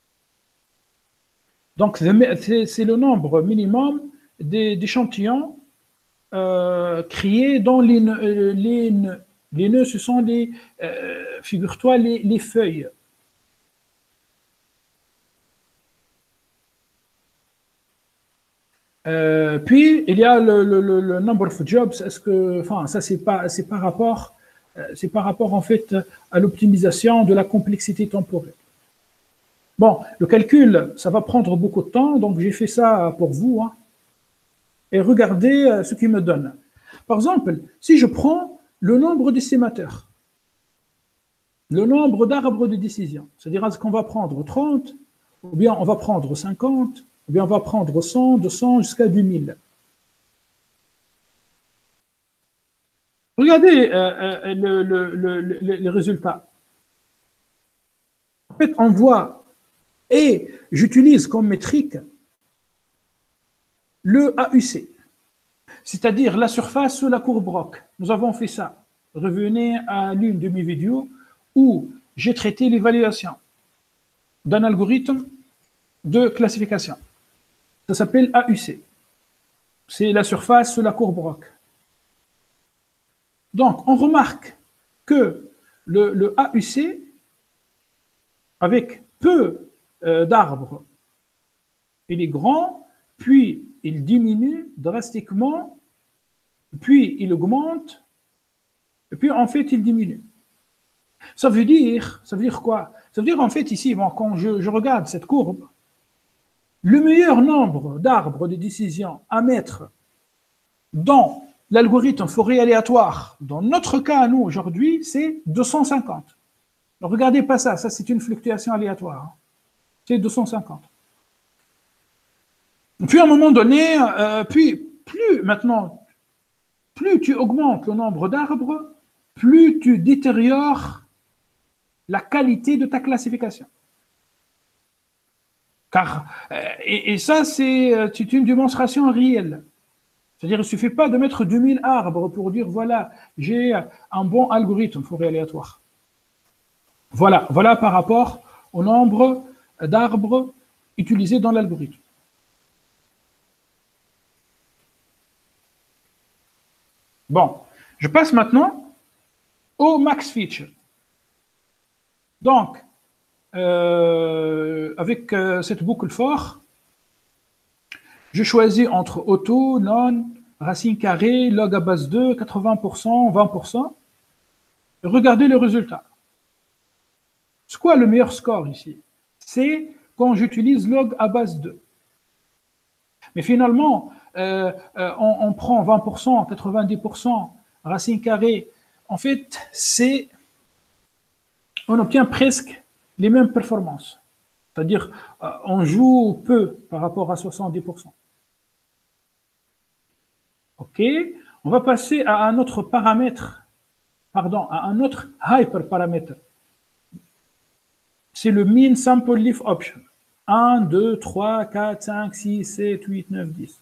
Donc, c'est le nombre minimum d'échantillons euh, créés dans les, les, les nœuds, ce sont les, euh, figure-toi, les, les feuilles. Euh, puis, il y a le, le, le number of jobs. Est-ce que, enfin, ça, c'est pas, c'est par rapport, c'est par rapport, en fait, à l'optimisation de la complexité temporelle. Bon, le calcul, ça va prendre beaucoup de temps, donc j'ai fait ça pour vous. Hein. Et regardez ce qu'il me donne. Par exemple, si je prends le nombre d'estimateurs, le nombre d'arbres de décision, c'est-à-dire est-ce qu'on va prendre trente, ou bien on va prendre cinquante, ou bien on va prendre cent, deux cents jusqu'à deux mille. Regardez euh, le, le, le, le, les résultats. En fait, on voit, et j'utilise comme métrique le A U C, c'est-à-dire la surface sous la courbe R O C. Nous avons fait ça. Revenez à l'une de mes vidéos où j'ai traité l'évaluation d'un algorithme de classification. Ça s'appelle A U C. C'est la surface sous la courbe R O C. Donc, on remarque que le, le A U C, avec peu euh, d'arbres, il est grand, puis il diminue drastiquement, puis il augmente, et puis en fait, il diminue. Ça veut dire, ça veut dire quoi? Ça veut dire en fait ici, bon, quand je, je regarde cette courbe, le meilleur nombre d'arbres de décision à mettre dans l'algorithme forêt aléatoire, dans notre cas à nous aujourd'hui, c'est deux cent cinquante. Ne regardez pas ça, ça c'est une fluctuation aléatoire. C'est deux cent cinquante. Puis à un moment donné, euh, puis plus maintenant, plus tu augmentes le nombre d'arbres, plus tu détériores la qualité de ta classification. Car, euh, et, et ça c'est une démonstration réelle. C'est-à-dire, il ne suffit pas de mettre deux mille arbres pour dire, voilà, j'ai un bon algorithme forêt aléatoire. Voilà, voilà par rapport au nombre d'arbres utilisés dans l'algorithme. Bon, je passe maintenant au max feature. Donc, euh, avec euh, cette boucle for, je choisis entre auto, non, racine carrée, log à base deux, quatre-vingts pour cent, vingt pour cent. Regardez le résultat. C'est quoi le meilleur score ici? C'est quand j'utilise log à base deux. Mais finalement, euh, euh, on, on prend vingt pour cent, quatre-vingt-dix pour cent, racine carrée. En fait, c'est, on obtient presque les mêmes performances. C'est-à-dire, euh, on joue peu par rapport à soixante-dix pour cent. OK, on va passer à un autre paramètre, pardon, à un autre hyperparamètre. C'est le mean sample leaf option. un, deux, trois, quatre, cinq, six, sept, huit, neuf, dix.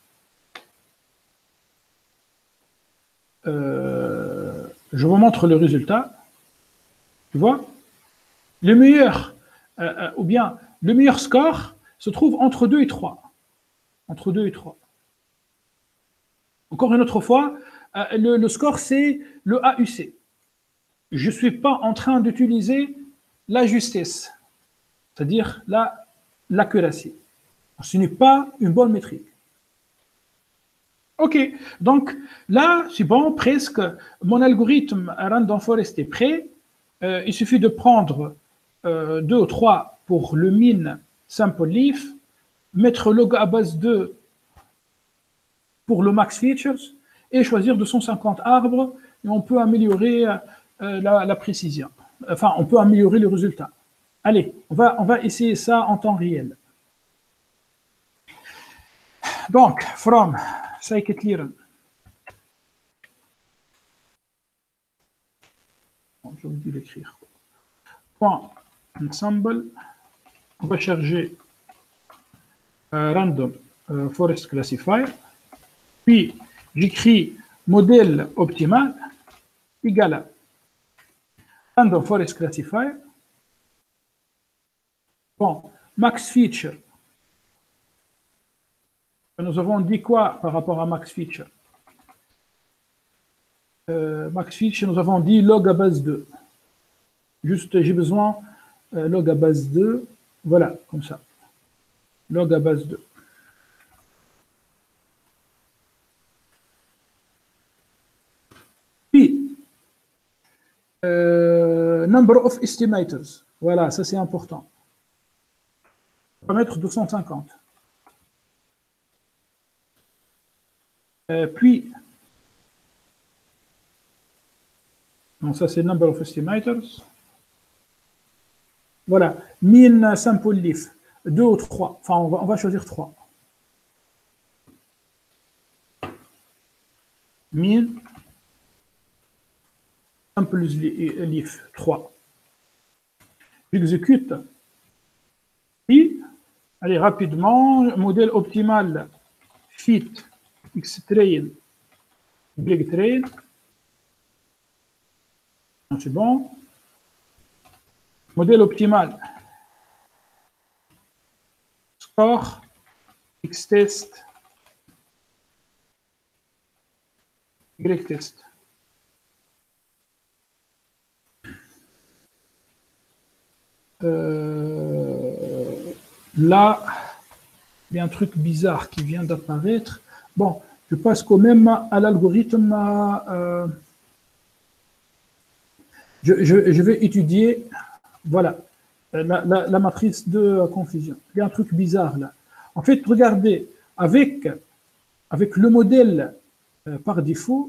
Euh, je vous montre le résultat. Tu vois? Le meilleur, euh, ou bien le meilleur score se trouve entre deux et trois. Entre deux et trois. Encore une autre fois, euh, le, le score, c'est le A U C. Je ne suis pas en train d'utiliser la justesse, c'est-à-dire la, l'accuracy. Ce n'est pas une bonne métrique. OK, donc là, c'est bon, presque, mon algorithme Random Forest est prêt. Euh, il suffit de prendre euh, deux ou trois pour le min sample leaf, mettre log à base deux pour le max features et choisir deux cent cinquante arbres et on peut améliorer euh, la, la précision. Enfin, on peut améliorer le résultat. Allez, on va, on va essayer ça en temps réel. Donc, from scikit-learn. Bon, j'ai oublié d'écrire. Point ensemble. On va charger euh, random euh, forest classifier. Puis, j'écris modèle optimal égal à random forest classifier. Bon, max feature. Nous avons dit quoi par rapport à max feature? euh, Max feature, nous avons dit log à base deux. Juste, j'ai besoin euh, log à base deux. Voilà, comme ça. Log à base deux. Puis, euh, number of estimators. Voilà, ça c'est important. On va mettre deux cent cinquante. Euh, puis, donc ça c'est number of estimators. Voilà, min sample leaf, deux ou trois. Enfin, on va, on va choisir trois. Min sample leaf, trois. J'exécute. Et, allez, rapidement, modèle optimal fit X-train, big train. C'est bon. Modèle optimal. Score, X-test, Y-test. Euh, là, il y a un truc bizarre qui vient d'apparaître. Bon, je passe quand même à l'algorithme. Euh, je, je, je vais étudier, voilà, la, la, la matrice de confusion. Il y a un truc bizarre là. En fait, regardez, avec, avec le modèle euh, par défaut,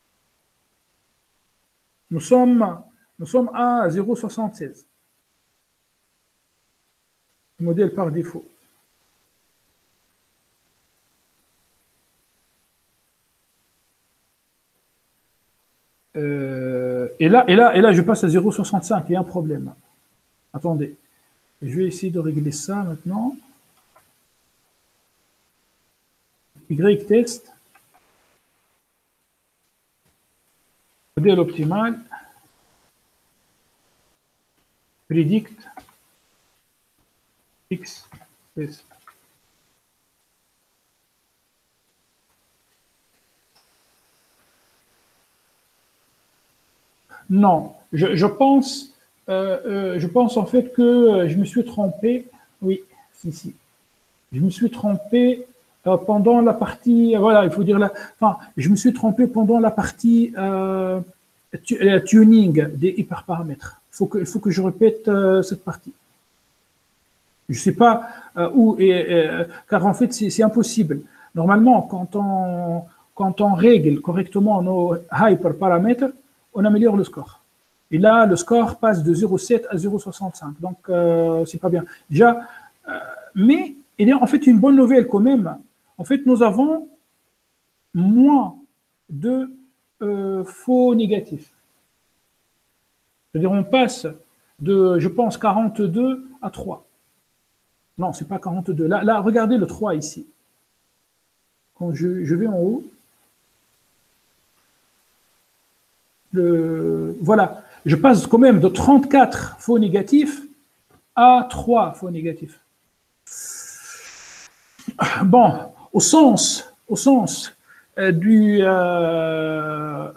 nous sommes, nous sommes à zéro virgule soixante-seize. Modèle par défaut. Euh, et, là, et, là, et là, je passe à zéro virgule soixante-cinq, il y a un problème. Attendez, je vais essayer de régler ça maintenant. Y-test, modèle optimal, predict, X-test. Non, je, je pense, euh, euh, je pense en fait que je me suis trompé. Oui, si, si. Je me suis trompé euh, pendant la partie. Voilà, il faut dire la. Enfin, je me suis trompé pendant la partie euh, tu, euh, tuning des hyperparamètres. Il faut que, il faut que je répète euh, cette partie. Je ne sais pas euh, où, et, euh, car en fait, c'est impossible. Normalement, quand on, quand on règle correctement nos hyperparamètres, on améliore le score. Et là, le score passe de zéro virgule sept à zéro virgule soixante-cinq. Donc, euh, c'est pas bien. Déjà, euh, mais il y a en fait une bonne nouvelle quand même. En fait, nous avons moins de euh, faux négatifs. C'est-à-dire, on passe de, je pense, quarante-deux à trois. Non, c'est pas quarante-deux. Là, là, regardez le trois ici. Quand je, je vais en haut, le, voilà, je passe quand même de trente-quatre faux négatifs à trois faux négatifs. Bon, au sens, au sens euh, du... Euh,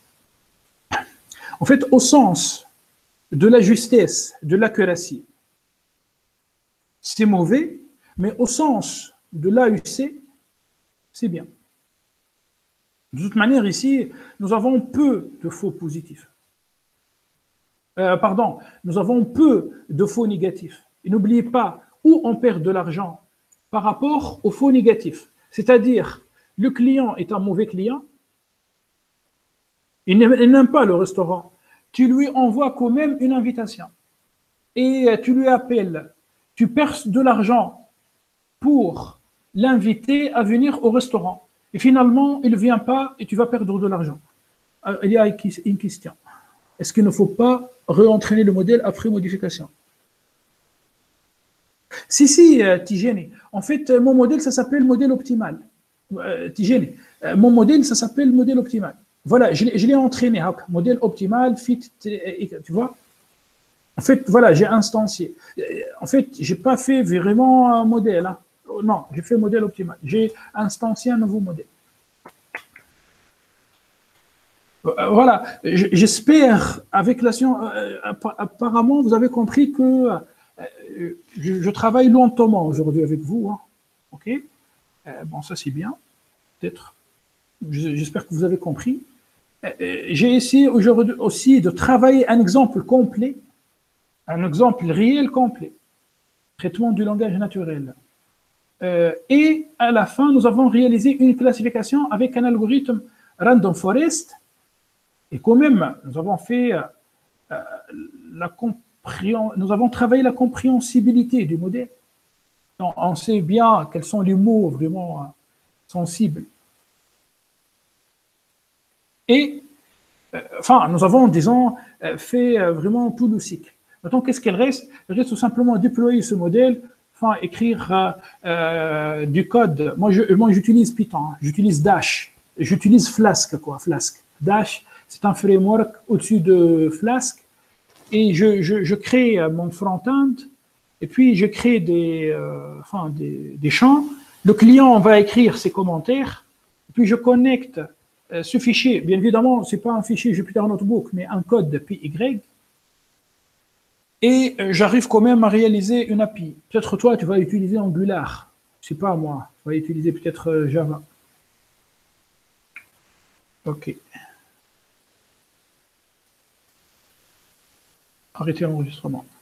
en fait, au sens de la justesse, de l'accuracy, c'est mauvais, mais au sens de l'A U C, c'est bien. De toute manière, ici, nous avons peu de faux positifs. Euh, pardon, nous avons peu de faux négatifs. Et n'oubliez pas où on perd de l'argent par rapport aux faux négatifs. C'est-à-dire, le client est un mauvais client, il n'aime pas le restaurant, tu lui envoies quand même une invitation et tu lui appelles, tu perces de l'argent pour l'inviter à venir au restaurant. Et finalement, il ne vient pas et tu vas perdre de l'argent. Il y a une question. Est-ce qu'il ne faut pas réentraîner le modèle après modification? Si, si, euh, Tigénie. En fait, mon modèle, ça s'appelle modèle optimal. Euh, Tigénie. Euh, mon modèle, ça s'appelle modèle optimal. Voilà, je, je l'ai entraîné. Hein, modèle optimal, fit, tu vois. En fait, voilà, j'ai instancié. En fait, je n'ai pas fait vraiment un modèle. Hein. Non, j'ai fait modèle optimal. J'ai instancié un nouveau modèle. Voilà, j'espère, avec la science, apparemment, vous avez compris que je, je travaille lentement aujourd'hui avec vous. Hein. Ok, bon, ça c'est bien, peut-être. J'espère que vous avez compris. J'ai essayé aujourd'hui aussi de travailler un exemple complet, un exemple réel complet, traitement du langage naturel. Euh, et à la fin, nous avons réalisé une classification avec un algorithme Random Forest. Et quand même, nous avons fait euh, la compréhen... nous avons travaillé la compréhensibilité du modèle. Donc, on sait bien quels sont les mots vraiment euh, sensibles. Et, euh, enfin, nous avons, disons, fait euh, vraiment tout le cycle. Maintenant, qu'est-ce qu'il reste? Il reste tout simplement à déployer ce modèle, enfin, écrire euh, euh, du code. Moi, je, moi, j'utilise Python, hein. J'utilise Dash, j'utilise Flask, quoi, Flask. Dash, c'est un framework au-dessus de Flask. Et je, je, je crée mon front-end, et puis je crée des, euh, enfin, des, des champs. Le client va écrire ses commentaires, et puis je connecte euh, ce fichier. Bien évidemment, ce n'est pas un fichier Jupyter Notebook, mais un code P Y. Et euh, j'arrive quand même à réaliser une A P I. Peut-être toi, tu vas utiliser Angular. Je ne sais pas moi. Tu vas utiliser peut-être euh, Java. OK. Arrêtez l'enregistrement.